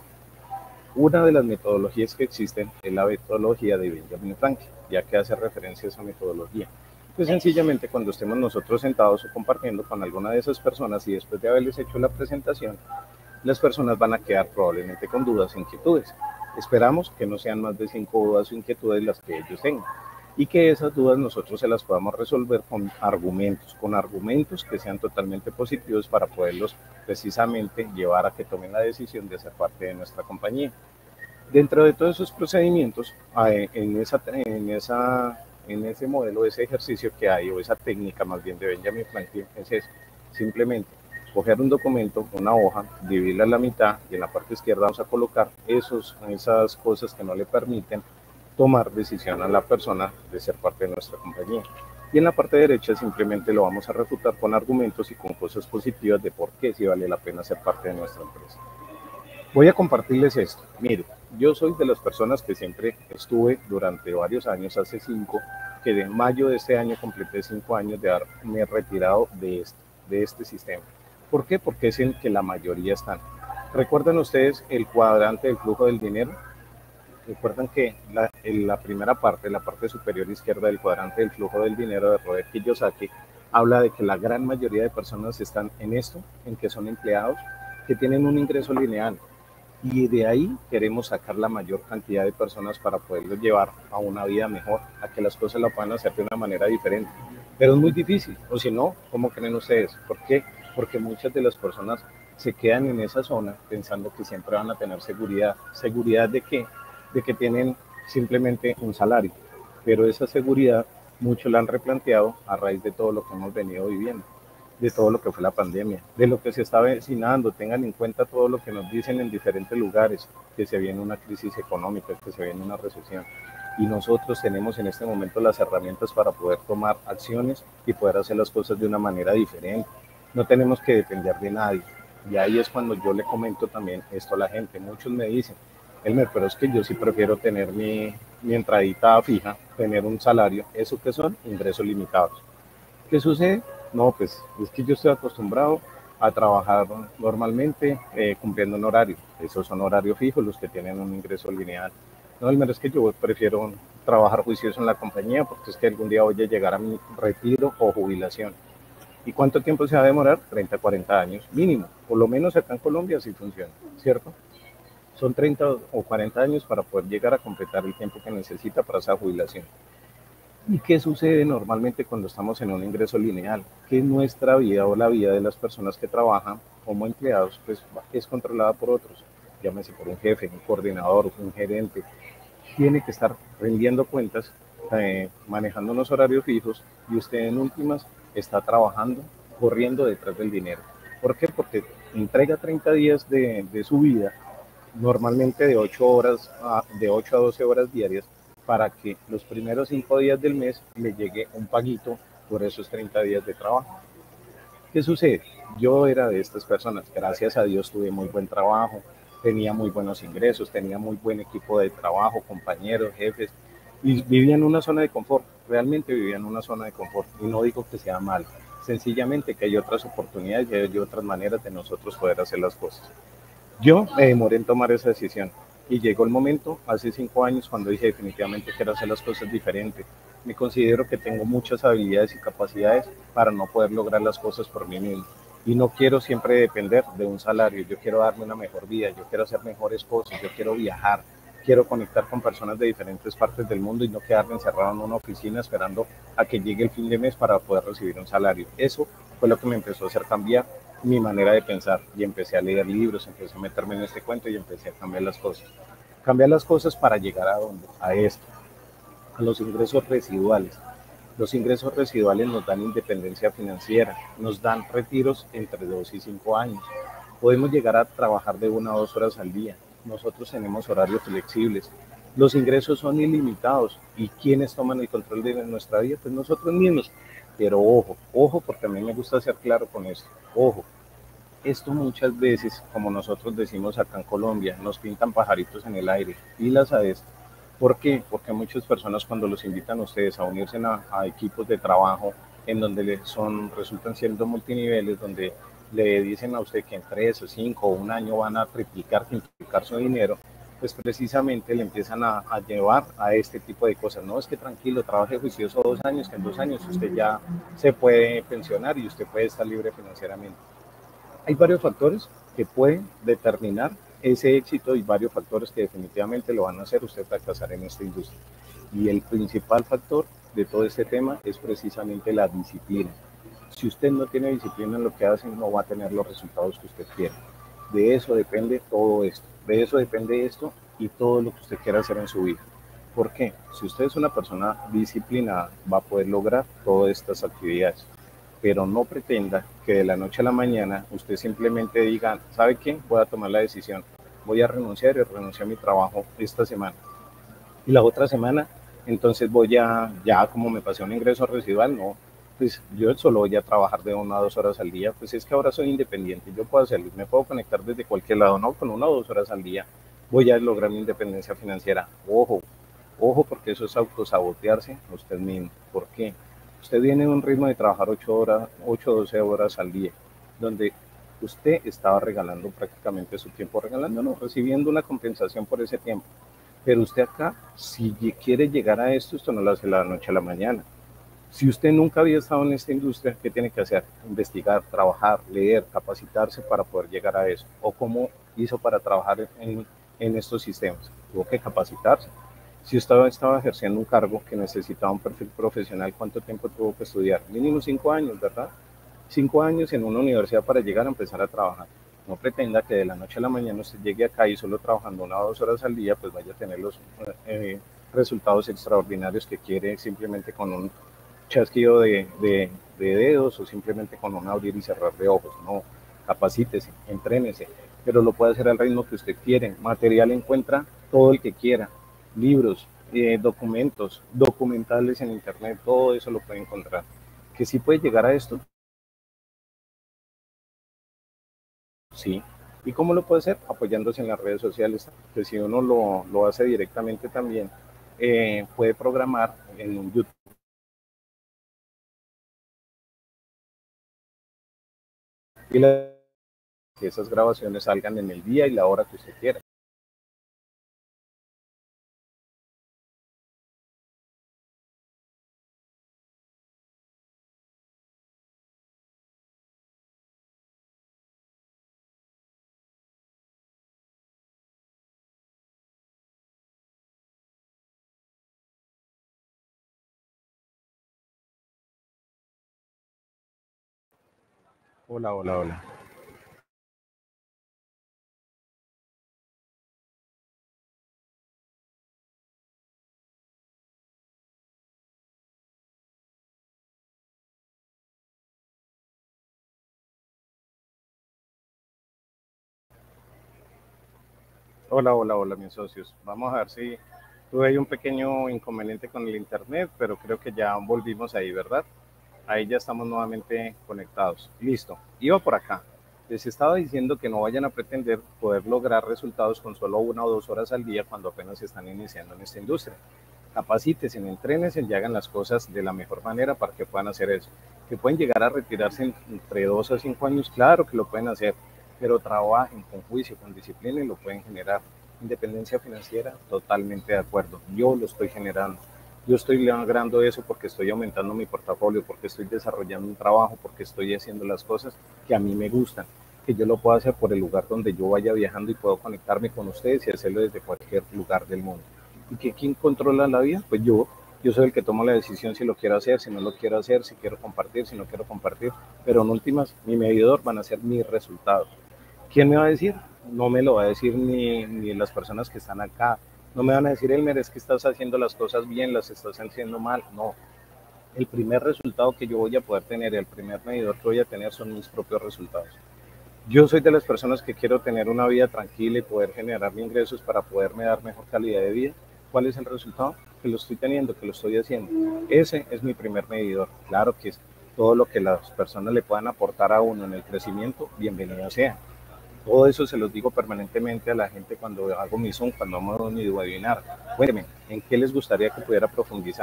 una de las metodologías que existen es la metodología de Benjamin Franklin, ya que hace referencia a esa metodología. Pues sencillamente cuando estemos nosotros sentados o compartiendo con alguna de esas personas y después de haberles hecho la presentación, las personas van a quedar probablemente con dudas e inquietudes. Esperamos que no sean más de cinco dudas o inquietudes las que ellos tengan y que esas dudas nosotros se las podamos resolver con argumentos, con argumentos que sean totalmente positivos para poderlos precisamente llevar a que tomen la decisión de ser parte de nuestra compañía. Dentro de todos esos procedimientos, en, esa, en, esa, en ese modelo, ese ejercicio que hay, o esa técnica más bien de Benjamin Franklin, es eso, simplemente coger un documento, una hoja, dividirla a la mitad y en la parte izquierda vamos a colocar esos, esas cosas que no le permiten tomar decisión a la persona de ser parte de nuestra compañía. Y en la parte derecha simplemente lo vamos a refutar con argumentos y con cosas positivas de por qué sí vale la pena ser parte de nuestra empresa. Voy a compartirles esto. Mire, yo soy de las personas que siempre estuve durante varios años, hace cinco, que de mayo de este año completé cinco años de haberme retirado de este, de este sistema. ¿Por qué? Porque es el que la mayoría están. ¿Recuerdan ustedes el cuadrante del flujo del dinero? Recuerdan que la, en la primera parte, la parte superior izquierda del cuadrante del flujo del dinero de Robert Kiyosaki, habla de que la gran mayoría de personas están en esto, en que son empleados, que tienen un ingreso lineal. Y de ahí queremos sacar la mayor cantidad de personas para poderlos llevar a una vida mejor, a que las cosas la puedan hacer de una manera diferente. Pero es muy difícil, o si no, ¿cómo creen ustedes? ¿Por qué? Porque muchas de las personas se quedan en esa zona pensando que siempre van a tener seguridad. ¿Seguridad de qué? De que tienen simplemente un salario, pero esa seguridad muchos la han replanteado a raíz de todo lo que hemos venido viviendo, de todo lo que fue la pandemia, de lo que se está avecinando. Tengan en cuenta todo lo que nos dicen en diferentes lugares, que se viene una crisis económica, que se viene una recesión, y nosotros tenemos en este momento las herramientas para poder tomar acciones y poder hacer las cosas de una manera diferente. No tenemos que depender de nadie, y ahí es cuando yo le comento también esto a la gente. Muchos me dicen: Elmer, pero es que yo sí prefiero tener mi, mi entradita fija, tener un salario. ¿Eso qué son? Ingresos limitados. ¿Qué sucede? No, pues es que yo estoy acostumbrado a trabajar normalmente eh, cumpliendo un horario. Esos son horarios fijos los que tienen un ingreso lineal. No, Elmer, es que yo prefiero trabajar juicioso en la compañía porque es que algún día voy a llegar a mi retiro o jubilación. ¿Y cuánto tiempo se va a demorar? treinta, cuarenta años mínimo. Por lo menos acá en Colombia sí funciona, ¿cierto? Son treinta o cuarenta años para poder llegar a completar el tiempo que necesita para esa jubilación. ¿Y qué sucede normalmente cuando estamos en un ingreso lineal? Que nuestra vida o la vida de las personas que trabajan como empleados pues es controlada por otros, llámese por un jefe, un coordinador, un gerente. Tiene que estar rindiendo cuentas, eh, manejando unos horarios fijos, y usted en últimas está trabajando, corriendo detrás del dinero. ¿Por qué? Porque entrega treinta días de, de su vida, normalmente de ocho horas a, de ocho a doce horas diarias, para que los primeros cinco días del mes le llegue un paguito por esos treinta días de trabajo. ¿Qué sucede? Yo era de estas personas, gracias a Dios tuve muy buen trabajo, tenía muy buenos ingresos, tenía muy buen equipo de trabajo, compañeros, jefes, y vivía en una zona de confort, realmente vivía en una zona de confort, y no digo que sea mal, sencillamente que hay otras oportunidades y hay otras maneras de nosotros poder hacer las cosas. Yo me demoré en tomar esa decisión y llegó el momento, hace cinco años, cuando dije definitivamente quiero hacer las cosas diferentes. Me considero que tengo muchas habilidades y capacidades para no poder lograr las cosas por mí mismo. Y no quiero siempre depender de un salario, yo quiero darme una mejor vida, yo quiero hacer mejores cosas, yo quiero viajar, quiero conectar con personas de diferentes partes del mundo y no quedarme encerrado en una oficina esperando a que llegue el fin de mes para poder recibir un salario. Eso fue lo que me empezó a hacer cambiar mi manera de pensar, y empecé a leer libros, empecé a meterme en este cuento y empecé a cambiar las cosas. Cambiar las cosas para llegar a dónde? A esto, a los ingresos residuales. Los ingresos residuales nos dan independencia financiera, nos dan retiros entre dos y cinco años. Podemos llegar a trabajar de una a dos horas al día. Nosotros tenemos horarios flexibles. Los ingresos son ilimitados. ¿Y quiénes toman el control de nuestra vida? Pues nosotros mismos. Pero ojo, ojo, porque a mí me gusta ser claro con esto. Ojo, esto muchas veces, como nosotros decimos acá en Colombia, nos pintan pajaritos en el aire. Pilas a esto. ¿Por qué? Porque muchas personas, cuando los invitan a ustedes a unirse a, a equipos de trabajo, en donde le son, resultan siendo multiniveles, donde le dicen a usted que en tres o cinco o un año van a triplicar, triplicar su dinero, pues precisamente le empiezan a, a llevar a este tipo de cosas. No, es que tranquilo, trabaje juicioso dos años, que en dos años usted ya se puede pensionar y usted puede estar libre financieramente. Hay varios factores que pueden determinar ese éxito y varios factores que definitivamente lo van a hacer usted fracasar en esta industria. Y el principal factor de todo este tema es precisamente la disciplina. Si usted no tiene disciplina en lo que hace, no va a tener los resultados que usted quiere. De eso depende todo esto. De eso depende esto y todo lo que usted quiera hacer en su vida. ¿Por qué? Si usted es una persona disciplinada, va a poder lograr todas estas actividades. Pero no pretenda que de la noche a la mañana usted simplemente diga, ¿sabe qué? Voy a tomar la decisión. Voy a renunciar y renunciar a mi trabajo esta semana. Y la otra semana, entonces voy a, ya como me pasé un ingreso residual, no, pues yo solo voy a trabajar de una a dos horas al día, pues es que ahora soy independiente, yo puedo hacerlo, me puedo conectar desde cualquier lado, no, con una o dos horas al día voy a lograr mi independencia financiera. Ojo, ojo, porque eso es autosabotearse a usted mismo. ¿Por qué? Usted viene en un ritmo de trabajar ocho horas, ocho o doce horas al día, donde usted estaba regalando prácticamente su tiempo, regalándolo, recibiendo una compensación por ese tiempo. Pero usted acá, si quiere llegar a esto, esto no lo hace de la noche a la mañana. Si usted nunca había estado en esta industria, ¿qué tiene que hacer? Investigar, trabajar, leer, capacitarse para poder llegar a eso. ¿O cómo hizo para trabajar en, en estos sistemas? Tuvo que capacitarse. Si usted estaba ejerciendo un cargo que necesitaba un perfil profesional, ¿cuánto tiempo tuvo que estudiar? Mínimo cinco años, ¿verdad? Cinco años en una universidad para llegar a empezar a trabajar. No pretenda que de la noche a la mañana usted llegue acá y solo trabajando una o dos horas al día, pues vaya a tener los eh, resultados extraordinarios que quiere simplemente con un chasquido de, de, de dedos o simplemente con un abrir y cerrar de ojos. No, capacítese, entrénese, pero lo puede hacer al ritmo que usted quiere. Material encuentra todo el que quiera, libros, eh, documentos, documentales en internet, todo eso lo puede encontrar. Que sí puede llegar a esto, sí. ¿Y cómo lo puede hacer? Apoyándose en las redes sociales, que si uno lo, lo hace directamente también, eh, puede programar en un YouTube. Y la, que esas grabaciones salgan en el día y la hora que usted quiera. Hola, hola, hola. Hola, hola, hola, mis socios. Vamos a ver si tuve ahí un pequeño inconveniente con el internet, pero creo que ya volvimos ahí, ¿verdad? Ahí ya estamos nuevamente conectados. Listo. Iba por acá. Les estaba diciendo que no vayan a pretender poder lograr resultados con solo una o dos horas al día cuando apenas están iniciando en esta industria. Capacítense, entrénense y hagan las cosas de la mejor manera para que puedan hacer eso. Que pueden llegar a retirarse entre dos a cinco años, claro que lo pueden hacer, pero trabajen con juicio, con disciplina y lo pueden generar. Independencia financiera, totalmente de acuerdo. Yo lo estoy generando. Yo estoy logrando eso porque estoy aumentando mi portafolio, porque estoy desarrollando un trabajo, porque estoy haciendo las cosas que a mí me gustan, que yo lo puedo hacer por el lugar donde yo vaya viajando y puedo conectarme con ustedes y hacerlo desde cualquier lugar del mundo. ¿Y que quién controla la vida? Pues yo. Yo soy el que tomo la decisión si lo quiero hacer, si no lo quiero hacer, si quiero compartir, si no quiero compartir. Pero en últimas, mi medidor van a ser mis resultados. ¿Quién me va a decir? No me lo va a decir ni, ni las personas que están acá. No me van a decir, Elmer, es que estás haciendo las cosas bien, las estás haciendo mal. No. El primer resultado que yo voy a poder tener, el primer medidor que voy a tener son mis propios resultados. Yo soy de las personas que quiero tener una vida tranquila y poder generar ingresos para poderme dar mejor calidad de vida. ¿Cuál es el resultado? Que lo estoy teniendo, que lo estoy haciendo. Ese es mi primer medidor. Claro que es todo lo que las personas le puedan aportar a uno en el crecimiento, bienvenido sea. Todo eso se los digo permanentemente a la gente cuando hago mi Zoom, cuando hago mi webinar. Cuéntenme, ¿en qué les gustaría que pudiera profundizar?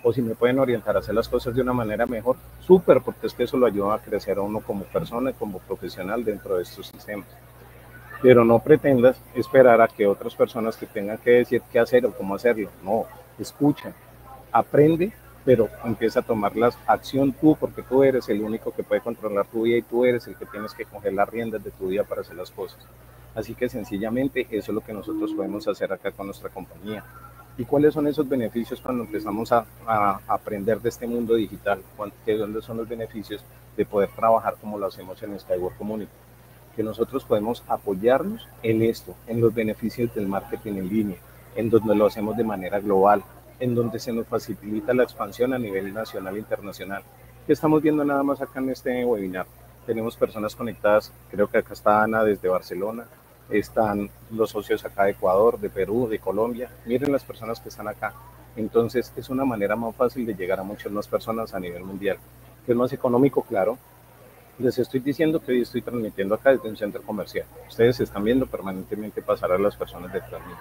o si me pueden orientar a hacer las cosas de una manera mejor, súper, porque es que eso lo ayuda a crecer a uno como persona y como profesional dentro de estos sistemas. Pero no pretendas esperar a que otras personas te tengan que decir qué hacer o cómo hacerlo. No, escucha, aprende, pero empieza a tomar la acción tú, porque tú eres el único que puede controlar tu vida y tú eres el que tienes que coger las riendas de tu vida para hacer las cosas. Así que sencillamente eso es lo que nosotros podemos hacer acá con nuestra compañía. ¿Y cuáles son esos beneficios cuando empezamos a, a aprender de este mundo digital? ¿Qué son los beneficios de poder trabajar como lo hacemos en Skywork Community? Que nosotros podemos apoyarnos en esto, en los beneficios del marketing en línea, en donde lo hacemos de manera global, en donde se nos facilita la expansión a nivel nacional e internacional. ¿Qué estamos viendo nada más acá en este webinar? Tenemos personas conectadas, creo que acá está Ana desde Barcelona, están los socios acá de Ecuador, de Perú, de Colombia. Miren las personas que están acá. Entonces es una manera más fácil de llegar a muchas más personas a nivel mundial. Que es más económico, claro. Les estoy diciendo que hoy estoy transmitiendo acá desde un centro comercial. Ustedes están viendo permanentemente pasar a las personas detrás de mí.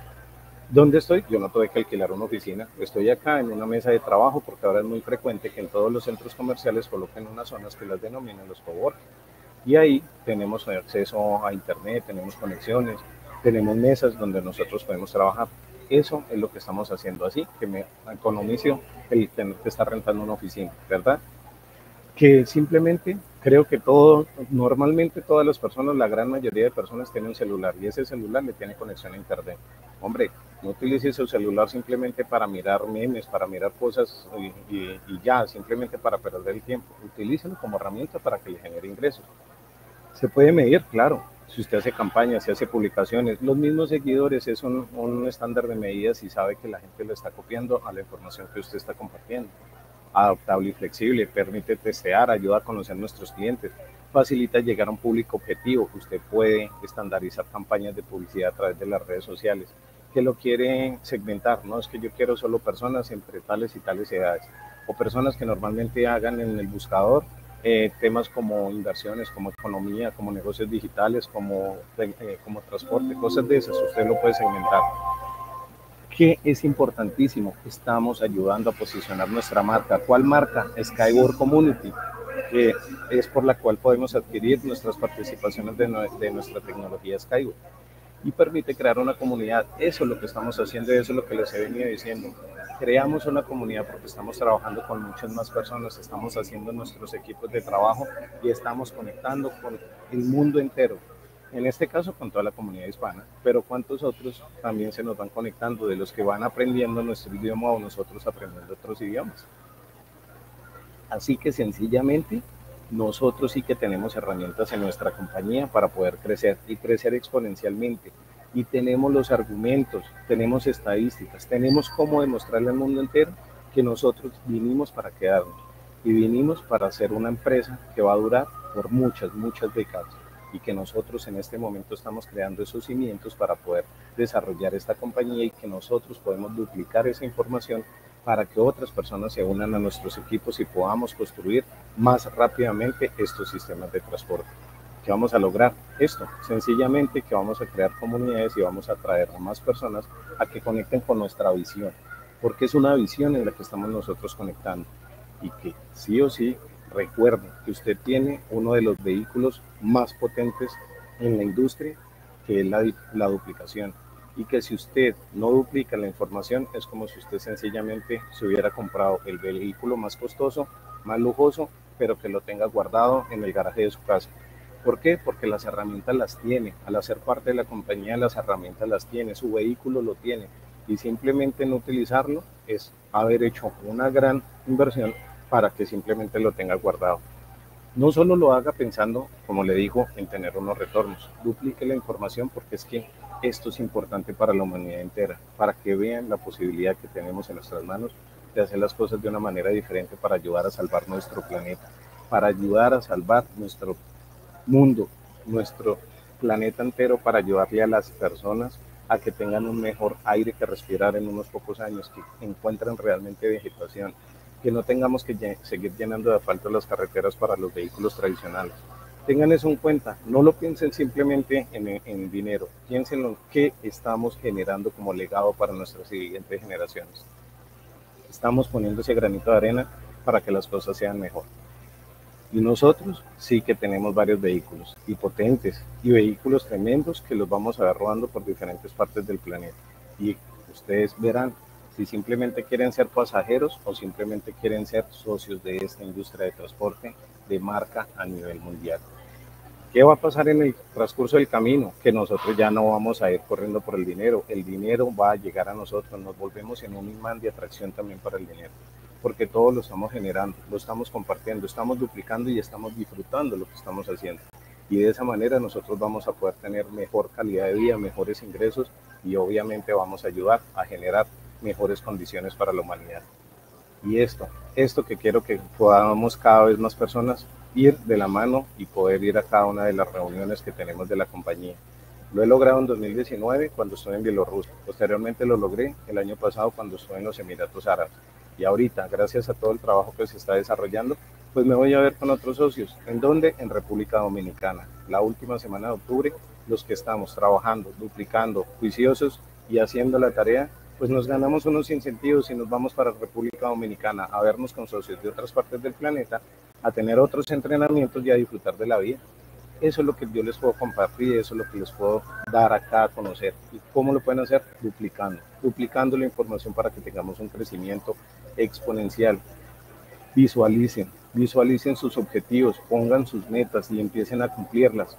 ¿Dónde estoy? Yo no tuve que alquilar una oficina. Estoy acá en una mesa de trabajo porque ahora es muy frecuente que en todos los centros comerciales coloquen unas zonas que las denominan los coworking. Y ahí tenemos acceso a internet, tenemos conexiones, tenemos mesas donde nosotros podemos trabajar. Eso es lo que estamos haciendo así, que me economizo el tener que estar rentando una oficina, ¿verdad? Que simplemente creo que todo, normalmente todas las personas, la gran mayoría de personas tienen un celular y ese celular le tiene conexión a internet. Hombre, no utilice su celular simplemente para mirar memes, para mirar cosas y, y, y ya, simplemente para perder el tiempo. Utilícelo como herramienta para que le genere ingresos. Se puede medir, claro, si usted hace campañas, si hace publicaciones, los mismos seguidores es un, un estándar de medidas y sabe que la gente lo está copiando a la información que usted está compartiendo. Adaptable y flexible, permite testear, ayuda a conocer nuestros clientes, facilita llegar a un público objetivo. Usted puede estandarizar campañas de publicidad a través de las redes sociales, que lo quiere segmentar, no es que yo quiero solo personas entre tales y tales edades, o personas que normalmente hagan en el buscador eh, temas como inversiones, como economía, como negocios digitales, como, eh, como transporte, cosas de esas, usted lo puede segmentar. Que es importantísimo, estamos ayudando a posicionar nuestra marca. ¿Cuál marca? Skywork Community, que es por la cual podemos adquirir nuestras participaciones de, de nuestra tecnología Skywork y permite crear una comunidad. Eso es lo que estamos haciendo y eso es lo que les he venido diciendo. Creamos una comunidad porque estamos trabajando con muchas más personas, estamos haciendo nuestros equipos de trabajo y estamos conectando con el mundo entero. En este caso con toda la comunidad hispana, pero cuántos otros también se nos van conectando de los que van aprendiendo nuestro idioma o nosotros aprendiendo otros idiomas. Así que sencillamente nosotros sí que tenemos herramientas en nuestra compañía para poder crecer y crecer exponencialmente. Y tenemos los argumentos, tenemos estadísticas, tenemos cómo demostrarle al mundo entero que nosotros vinimos para quedarnos y vinimos para ser una empresa que va a durar por muchas, muchas décadas y que nosotros en este momento estamos creando esos cimientos para poder desarrollar esta compañía y que nosotros podemos duplicar esa información para que otras personas se unan a nuestros equipos y podamos construir más rápidamente estos sistemas de transporte. ¿Qué vamos a lograr? Esto, sencillamente que vamos a crear comunidades y vamos a atraer a más personas a que conecten con nuestra visión, porque es una visión en la que estamos nosotros conectando y que sí o sí recuerden que usted tiene uno de los vehículos más potentes en la industria, que es la, la duplicación. Y que si usted no duplica la información, es como si usted sencillamente se hubiera comprado el vehículo más costoso, más lujoso, pero que lo tenga guardado en el garaje de su casa. ¿Por qué? Porque las herramientas las tiene. Al hacer parte de la compañía, las herramientas las tiene, su vehículo lo tiene. Y simplemente no utilizarlo es haber hecho una gran inversión para que simplemente lo tenga guardado. No solo lo haga pensando, como le digo, en tener unos retornos. Duplique la información porque es que esto es importante para la humanidad entera, para que vean la posibilidad que tenemos en nuestras manos de hacer las cosas de una manera diferente para ayudar a salvar nuestro planeta, para ayudar a salvar nuestro mundo, nuestro planeta entero, para ayudarle a las personas a que tengan un mejor aire que respirar en unos pocos años, que encuentren realmente vegetación, que no tengamos que seguir llenando de asfalto las carreteras para los vehículos tradicionales. Tengan eso en cuenta, no lo piensen simplemente en, en dinero, piensen en lo que estamos generando como legado para nuestras siguientes generaciones. Estamos poniendo ese granito de arena para que las cosas sean mejor. Y nosotros sí que tenemos varios vehículos y potentes y vehículos tremendos que los vamos a ver rodando por diferentes partes del planeta. Y ustedes verán si simplemente quieren ser pasajeros o simplemente quieren ser socios de esta industria de transporte de marca a nivel mundial. ¿Qué va a pasar en el transcurso del camino? Que nosotros ya no vamos a ir corriendo por el dinero. El dinero va a llegar a nosotros. Nos volvemos en un imán de atracción también para el dinero. Porque todo lo estamos generando, lo estamos compartiendo, estamos duplicando y estamos disfrutando lo que estamos haciendo. Y de esa manera nosotros vamos a poder tener mejor calidad de vida, mejores ingresos y obviamente vamos a ayudar a generar mejores condiciones para la humanidad. Y esto, esto que quiero que podamos cada vez más personas ir de la mano y poder ir a cada una de las reuniones que tenemos de la compañía. Lo he logrado en dos mil diecinueve cuando estuve en Bielorrusia. Posteriormente lo logré el año pasado cuando estuve en los Emiratos Árabes. Y ahorita, gracias a todo el trabajo que se está desarrollando, pues me voy a ver con otros socios. ¿En dónde? En República Dominicana. La última semana de octubre, los que estamos trabajando, duplicando, juiciosos y haciendo la tarea, pues nos ganamos unos incentivos y nos vamos para República Dominicana a vernos con socios de otras partes del planeta, a tener otros entrenamientos y a disfrutar de la vida. Eso es lo que yo les puedo compartir, eso es lo que les puedo dar acá a conocer. ¿Y cómo lo pueden hacer? Duplicando, duplicando la información para que tengamos un crecimiento exponencial. Visualicen, visualicen sus objetivos, pongan sus metas y empiecen a cumplirlas.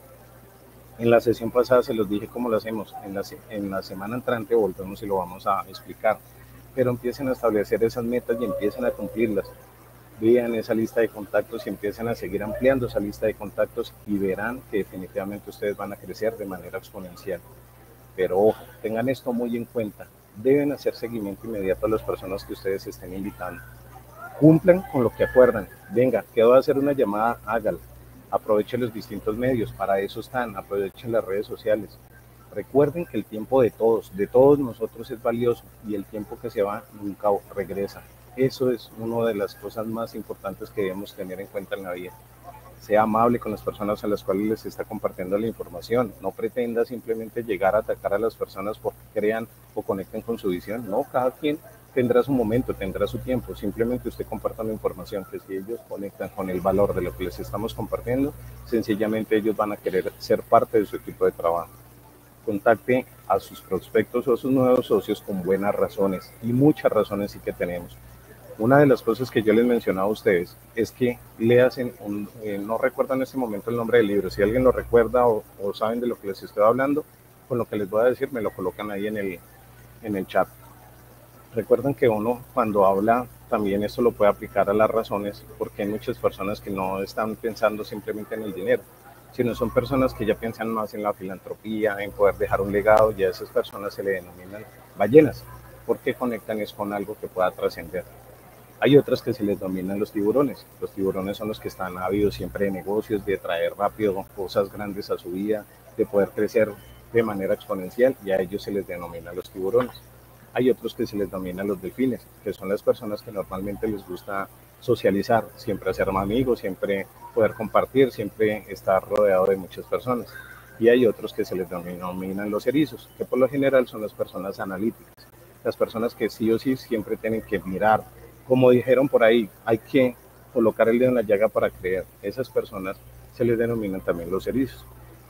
En la sesión pasada se los dije cómo lo hacemos, en la, en la semana entrante volvemos y lo vamos a explicar, pero empiecen a establecer esas metas y empiecen a cumplirlas. Vean esa lista de contactos y empiecen a seguir ampliando esa lista de contactos y verán que definitivamente ustedes van a crecer de manera exponencial. Pero ojo, tengan esto muy en cuenta, deben hacer seguimiento inmediato a las personas que ustedes estén invitando. Cumplan con lo que acuerdan. Venga, quedó a hacer una llamada, hágala. Aprovechen los distintos medios, para eso están, aprovechen las redes sociales. Recuerden que el tiempo de todos, de todos nosotros es valioso y el tiempo que se va nunca regresa. Eso es una de las cosas más importantes que debemos tener en cuenta en la vida. Sea amable con las personas a las cuales les está compartiendo la información. No pretenda simplemente llegar a atacar a las personas porque crean o conecten con su visión. No, cada quien tendrá su momento, tendrá su tiempo. Simplemente usted comparta la información, que si ellos conectan con el valor de lo que les estamos compartiendo, sencillamente ellos van a querer ser parte de su equipo de trabajo. Contacte a sus prospectos o a sus nuevos socios con buenas razones, y muchas razones sí que tenemos. Una de las cosas que yo les mencionaba a ustedes es que le hacen, un, eh, no recuerdo en este momento el nombre del libro, si alguien lo recuerda o, o saben de lo que les estoy hablando, con lo que les voy a decir me lo colocan ahí en el, en el chat. Recuerden que uno cuando habla también esto lo puede aplicar a las razones, porque hay muchas personas que no están pensando simplemente en el dinero, sino son personas que ya piensan más en la filantropía, en poder dejar un legado, y a esas personas se le denominan ballenas, porque conectan es con algo que pueda trascender. Hay otras que se les denominan los tiburones. Los tiburones son los que están ávidos siempre de negocios, de traer rápido cosas grandes a su vida, de poder crecer de manera exponencial, y a ellos se les denomina los tiburones. Hay otros que se les denomina los delfines, que son las personas que normalmente les gusta socializar, siempre hacer amigos, siempre poder compartir, siempre estar rodeado de muchas personas. Y hay otros que se les denominan los erizos, que por lo general son las personas analíticas, las personas que sí o sí siempre tienen que mirar. Como dijeron por ahí, hay que colocar el dedo en la llaga para creer. Esas personas se les denominan también los erizos.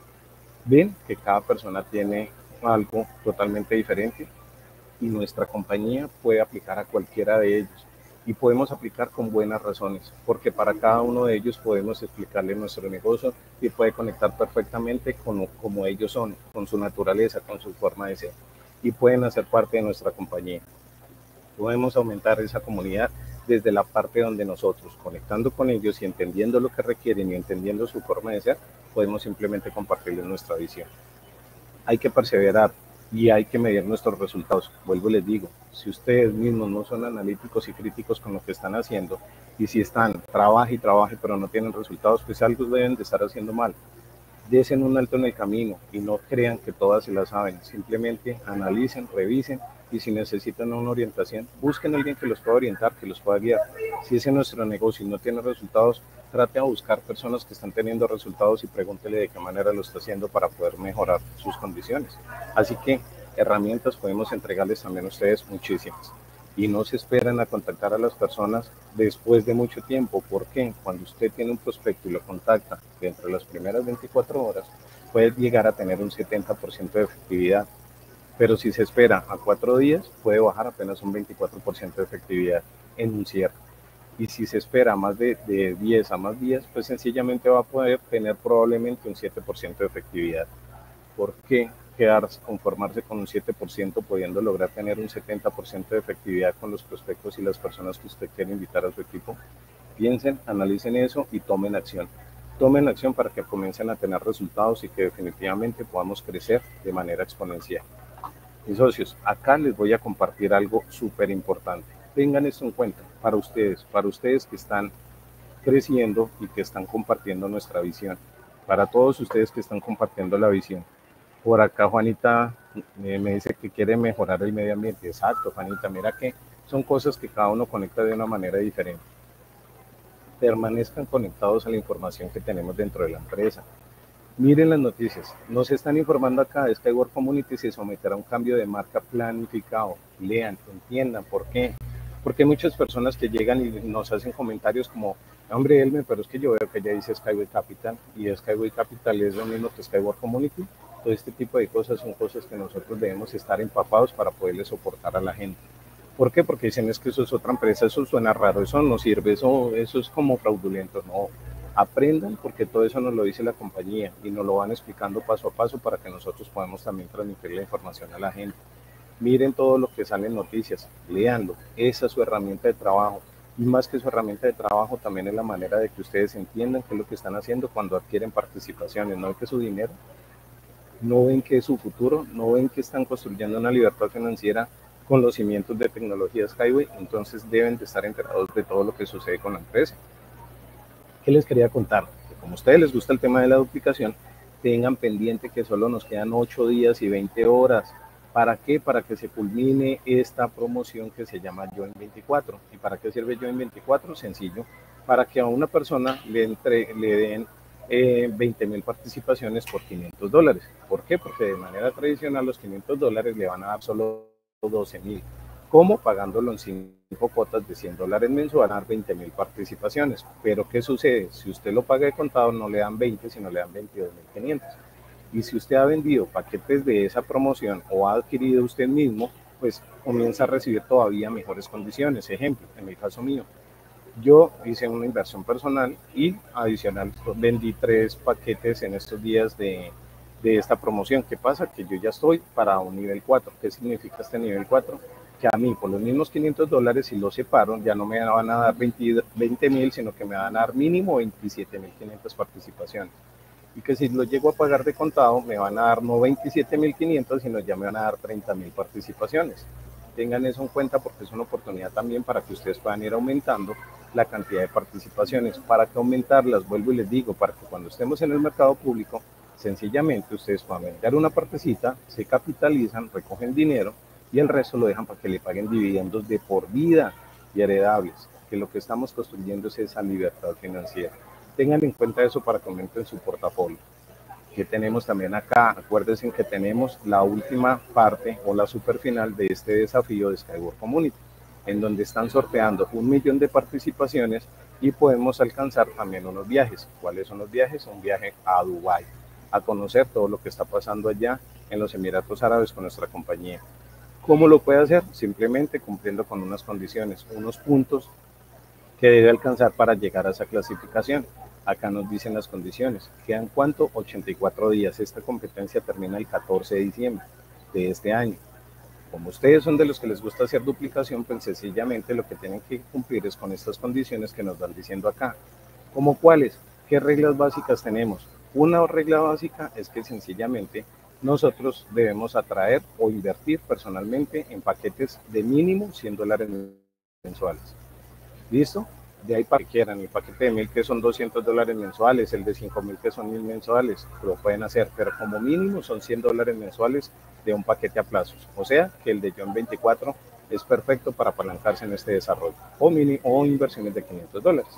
Ven que cada persona tiene algo totalmente diferente y nuestra compañía puede aplicar a cualquiera de ellos. Y podemos aplicar con buenas razones, porque para cada uno de ellos podemos explicarle nuestro negocio y puede conectar perfectamente con como ellos son, con su naturaleza, con su forma de ser. Y pueden hacer parte de nuestra compañía. Podemos aumentar esa comunidad desde la parte donde nosotros, conectando con ellos y entendiendo lo que requieren y entendiendo su forma de ser, podemos simplemente compartirles nuestra visión. Hay que perseverar y hay que medir nuestros resultados. Vuelvo y les digo, si ustedes mismos no son analíticos y críticos con lo que están haciendo, y si están, trabaje y trabaje, pero no tienen resultados, pues algo deben de estar haciendo mal. Desen un alto en el camino y no crean que todas se la saben. Simplemente analicen, revisen, y si necesitan una orientación, busquen a alguien que los pueda orientar, que los pueda guiar. Si ese es nuestro negocio y no tiene resultados, trate a buscar personas que están teniendo resultados y pregúntele de qué manera lo está haciendo para poder mejorar sus condiciones. Así que herramientas podemos entregarles también a ustedes muchísimas. y no se esperan a contactar a las personas después de mucho tiempo. ¿Por qué? Cuando usted tiene un prospecto y lo contacta dentro de las primeras veinticuatro horas, puede llegar a tener un setenta por ciento de efectividad. Pero si se espera a cuatro días, puede bajar apenas un veinticuatro por ciento de efectividad en un cierre. Y si se espera más de, de diez a más días, pues sencillamente va a poder tener probablemente un siete por ciento de efectividad. ¿Por qué quedarse, conformarse con un siete por ciento pudiendo lograr tener un setenta por ciento de efectividad con los prospectos y las personas que usted quiere invitar a su equipo? Piensen, analicen eso y tomen acción. Tomen acción para que comiencen a tener resultados y que definitivamente podamos crecer de manera exponencial. Mis socios, acá les voy a compartir algo súper importante. Tengan esto en cuenta para ustedes, para ustedes que están creciendo y que están compartiendo nuestra visión. Para todos ustedes que están compartiendo la visión. Por acá Juanita eh, me dice que quiere mejorar el medio ambiente. Exacto, Juanita, mira que son cosas que cada uno conecta de una manera diferente. Permanezcan conectados a la información que tenemos dentro de la empresa. Miren las noticias, nos están informando acá de Skyward Community se someterá a un cambio de marca planificado. Lean, entiendan por qué. Porque hay muchas personas que llegan y nos hacen comentarios como, hombre, Elmer, pero es que yo veo que ya dice Skyward Capital y Skyward Capital es lo mismo que Skyward Community. Todo este tipo de cosas son cosas que nosotros debemos estar empapados para poderle soportar a la gente. ¿Por qué? Porque dicen es que eso es otra empresa, eso suena raro, eso no sirve, eso, eso es como fraudulento. No, aprendan porque todo eso nos lo dice la compañía y nos lo van explicando paso a paso para que nosotros podamos también transmitir la información a la gente. Miren todo lo que sale en noticias, leanlo, esa es su herramienta de trabajo. Y más que su herramienta de trabajo, también es la manera de que ustedes entiendan qué es lo que están haciendo cuando adquieren participaciones, no es que su dinero, no ven que es su futuro, no ven que están construyendo una libertad financiera con los cimientos de tecnología Skyway, entonces deben de estar enterados de todo lo que sucede con la empresa. ¿Qué les quería contar? Que como a ustedes les gusta el tema de la duplicación, tengan pendiente que solo nos quedan ocho días y veinte horas. ¿Para qué? Para que se culmine esta promoción que se llama Join veinticuatro. ¿Y para qué sirve Join veinticuatro? Sencillo, para que a una persona le, entre, le den eh, veinte mil participaciones por quinientos dólares. ¿Por qué? Porque de manera tradicional los quinientos dólares le van a dar solo doce mil. ¿Cómo? Pagándolo en cinco cuotas de cien dólares mensual, a dar veinte mil participaciones. Pero ¿qué sucede? Si usted lo paga de contado, no le dan veinte, sino le dan veintidós mil quinientos. Y si usted ha vendido paquetes de esa promoción o ha adquirido usted mismo, pues comienza a recibir todavía mejores condiciones. Ejemplo, en el caso mío, yo hice una inversión personal y adicional vendí tres paquetes en estos días de, de esta promoción. ¿Qué pasa? Que yo ya estoy para un nivel cuatro. ¿Qué significa este nivel cuatro? Que a mí por los mismos quinientos dólares, si los separo, ya no me van a dar veinte mil, sino que me van a dar mínimo veintisiete mil quinientas participaciones. Y que si lo llego a pagar de contado, me van a dar no veintisiete mil quinientos, sino ya me van a dar treinta mil participaciones. Tengan eso en cuenta porque es una oportunidad también para que ustedes puedan ir aumentando la cantidad de participaciones. ¿Para qué aumentarlas? Vuelvo y les digo, para que cuando estemos en el mercado público, sencillamente ustedes puedan vender una partecita, se capitalizan, recogen dinero y el resto lo dejan para que le paguen dividendos de por vida y heredables, que lo que estamos construyendo es esa libertad financiera. Tengan en cuenta eso para que aumenten su portafolio. Que tenemos también acá, acuérdense que tenemos la última parte o la super final de este desafío de Skyward Community, en donde están sorteando un millón de participaciones y podemos alcanzar también unos viajes. ¿Cuáles son los viajes? Un viaje a Dubái, a conocer todo lo que está pasando allá en los Emiratos Árabes con nuestra compañía. ¿Cómo lo puede hacer? Simplemente cumpliendo con unas condiciones, unos puntos que debe alcanzar para llegar a esa clasificación. Acá nos dicen las condiciones. ¿Quedan cuánto? ochenta y cuatro días. Esta competencia termina el catorce de diciembre de este año. Como ustedes son de los que les gusta hacer duplicación, pues sencillamente lo que tienen que cumplir es con estas condiciones que nos van diciendo acá. ¿Cómo cuáles? ¿Qué reglas básicas tenemos? Una regla básica es que sencillamente nosotros debemos atraer o invertir personalmente en paquetes de mínimo cien dólares mensuales. ¿Listo? De ahí para que quieran, el paquete de mil que son doscientos dólares mensuales, el de cinco mil que son mil mensuales, lo pueden hacer, pero como mínimo son cien dólares mensuales de un paquete a plazos. O sea que el de Join veinticuatro es perfecto para apalancarse en este desarrollo o, mini, o inversiones de quinientos dólares.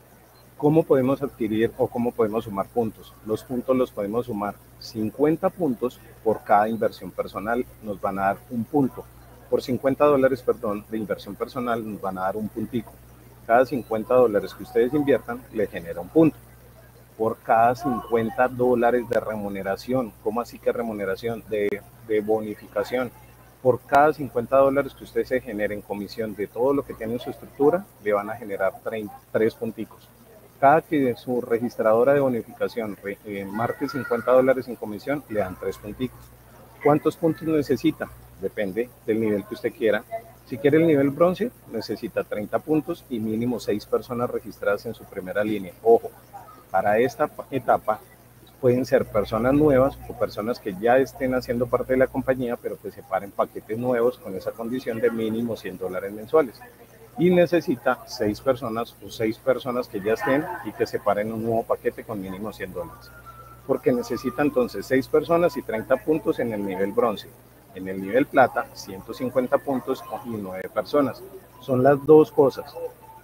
¿Cómo podemos adquirir o cómo podemos sumar puntos? Los puntos los podemos sumar cincuenta puntos por cada inversión personal, nos van a dar un punto. por cincuenta dólares, perdón, de inversión personal nos van a dar un puntico. Cada cincuenta dólares que ustedes inviertan le genera un punto. Por cada cincuenta dólares de remuneración, ¿cómo así que remuneración? De, de bonificación. Por cada cincuenta dólares que usted se genere en comisión de todo lo que tiene en su estructura, le van a generar tres punticos. Cada que su registradora de bonificación eh, marque cincuenta dólares en comisión, le dan tres punticos. ¿Cuántos puntos necesita? Depende del nivel que usted quiera. Si quiere el nivel bronce, necesita treinta puntos y mínimo seis personas registradas en su primera línea. Ojo, para esta etapa pueden ser personas nuevas o personas que ya estén haciendo parte de la compañía, pero que separen paquetes nuevos con esa condición de mínimo cien dólares mensuales. Y necesita seis personas o seis personas que ya estén y que separen un nuevo paquete con mínimo cien dólares. Porque necesita entonces seis personas y treinta puntos en el nivel bronce. En el nivel plata, ciento cincuenta puntos y nueve personas. Son las dos cosas.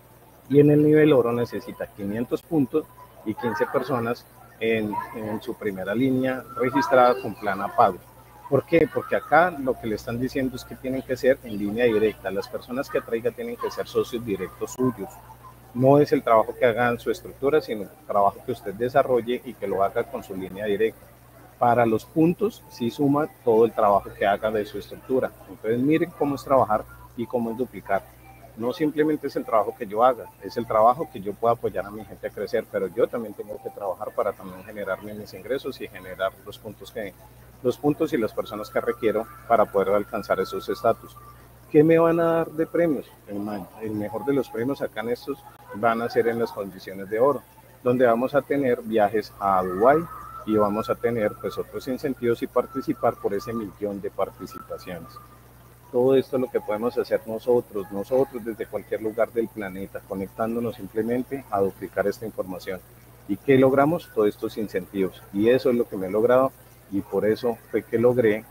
Y en el nivel oro necesita quinientos puntos y quince personas en, en su primera línea registrada con plan a pago. ¿Por qué? Porque acá lo que le están diciendo es que tienen que ser en línea directa. Las personas que traiga tienen que ser socios directos suyos. No es el trabajo que haga en su estructura, sino el trabajo que usted desarrolle y que lo haga con su línea directa. Para los puntos, sí suma todo el trabajo que haga de su estructura. Entonces, miren cómo es trabajar y cómo es duplicar. No simplemente es el trabajo que yo haga, es el trabajo que yo pueda apoyar a mi gente a crecer, pero yo también tengo que trabajar para también generarme mis ingresos y generar los puntos, que, los puntos y las personas que requiero para poder alcanzar esos estatus. ¿Qué me van a dar de premios? El, el mejor de los premios acá en estos van a ser en las condiciones de oro, donde vamos a tener viajes a Dubái y vamos a tener pues otros incentivos y participar por ese millón de participaciones. Todo esto es lo que podemos hacer nosotros, nosotros desde cualquier lugar del planeta, conectándonos simplemente a duplicar esta información. ¿Y qué logramos? Todos estos incentivos. Y eso es lo que me he logrado y por eso fue que logré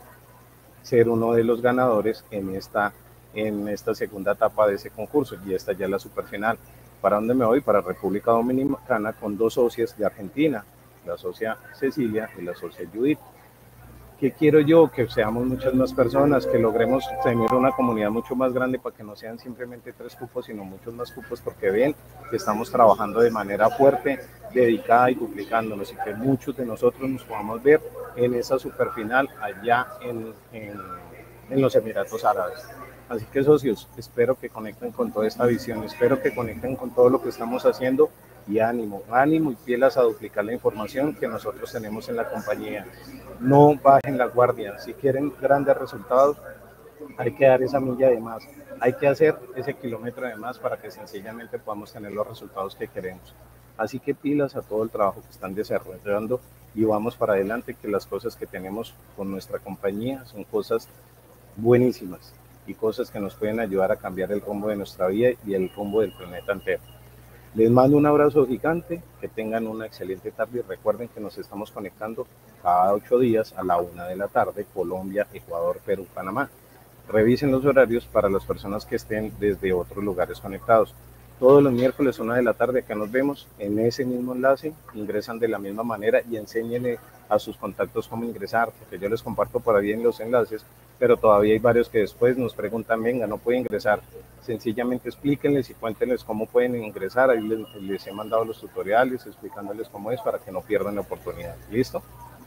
ser uno de los ganadores en esta, en esta segunda etapa de ese concurso. Y esta ya es la superfinal. ¿Para dónde me voy? Para República Dominicana con dos socias de Argentina, la socia Cecilia y la socia Judith. ¿Qué quiero yo? Que seamos muchas más personas, que logremos tener una comunidad mucho más grande para que no sean simplemente tres cupos, sino muchos más cupos, porque ven que estamos trabajando de manera fuerte, dedicada y duplicándonos, y que muchos de nosotros nos podamos ver en esa superfinal allá en, en, en los Emiratos Árabes. Así que, socios, espero que conecten con toda esta visión, espero que conecten con todo lo que estamos haciendo y ánimo, ánimo y pielas a duplicar la información que nosotros tenemos en la compañía. No bajen la guardia. Si quieren grandes resultados, hay que dar esa milla de más, hay que hacer ese kilómetro de más para que sencillamente podamos tener los resultados que queremos. Así que pilas a todo el trabajo que están desarrollando y vamos para adelante, que las cosas que tenemos con nuestra compañía son cosas buenísimas y cosas que nos pueden ayudar a cambiar el rumbo de nuestra vida y el rumbo del planeta entero. Les mando un abrazo gigante, que tengan una excelente tarde y recuerden que nos estamos conectando cada ocho días a la una de la tarde, Colombia, Ecuador, Perú, Panamá. Revisen los horarios para las personas que estén desde otros lugares conectados. Todos los miércoles, una de la tarde, acá nos vemos en ese mismo enlace, ingresan de la misma manera y enséñenle a sus contactos cómo ingresar, porque yo les comparto por ahí en los enlaces, pero todavía hay varios que después nos preguntan, venga, no puede ingresar. Sencillamente explíquenles y cuéntenles cómo pueden ingresar, ahí les, les he mandado los tutoriales explicándoles cómo es para que no pierdan la oportunidad. ¿Listo?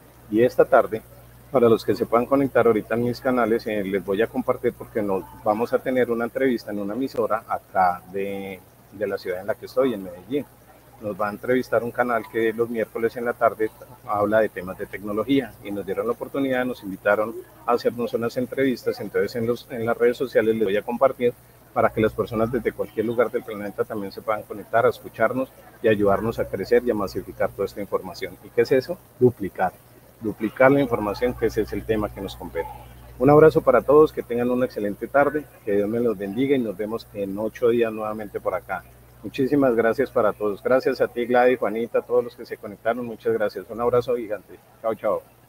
Y esta tarde, para los que se puedan conectar ahorita en mis canales, eh, les voy a compartir porque nos vamos a tener una entrevista en una emisora acá de, de la ciudad en la que estoy, en Medellín. Nos va a entrevistar un canal que los miércoles en la tarde habla de temas de tecnología y nos dieron la oportunidad, nos invitaron a hacernos unas entrevistas, entonces en, los, en las redes sociales les voy a compartir para que las personas desde cualquier lugar del planeta también se puedan conectar a escucharnos y ayudarnos a crecer y a masificar toda esta información. ¿Y qué es eso? Duplicar. Duplicar la información, que ese es el tema que nos compete. Un abrazo para todos, que tengan una excelente tarde, que Dios me los bendiga y nos vemos en ocho días nuevamente por acá. Muchísimas gracias para todos. Gracias a ti, Gladys, Juanita, a todos los que se conectaron. Muchas gracias. Un abrazo gigante. Chao, chao.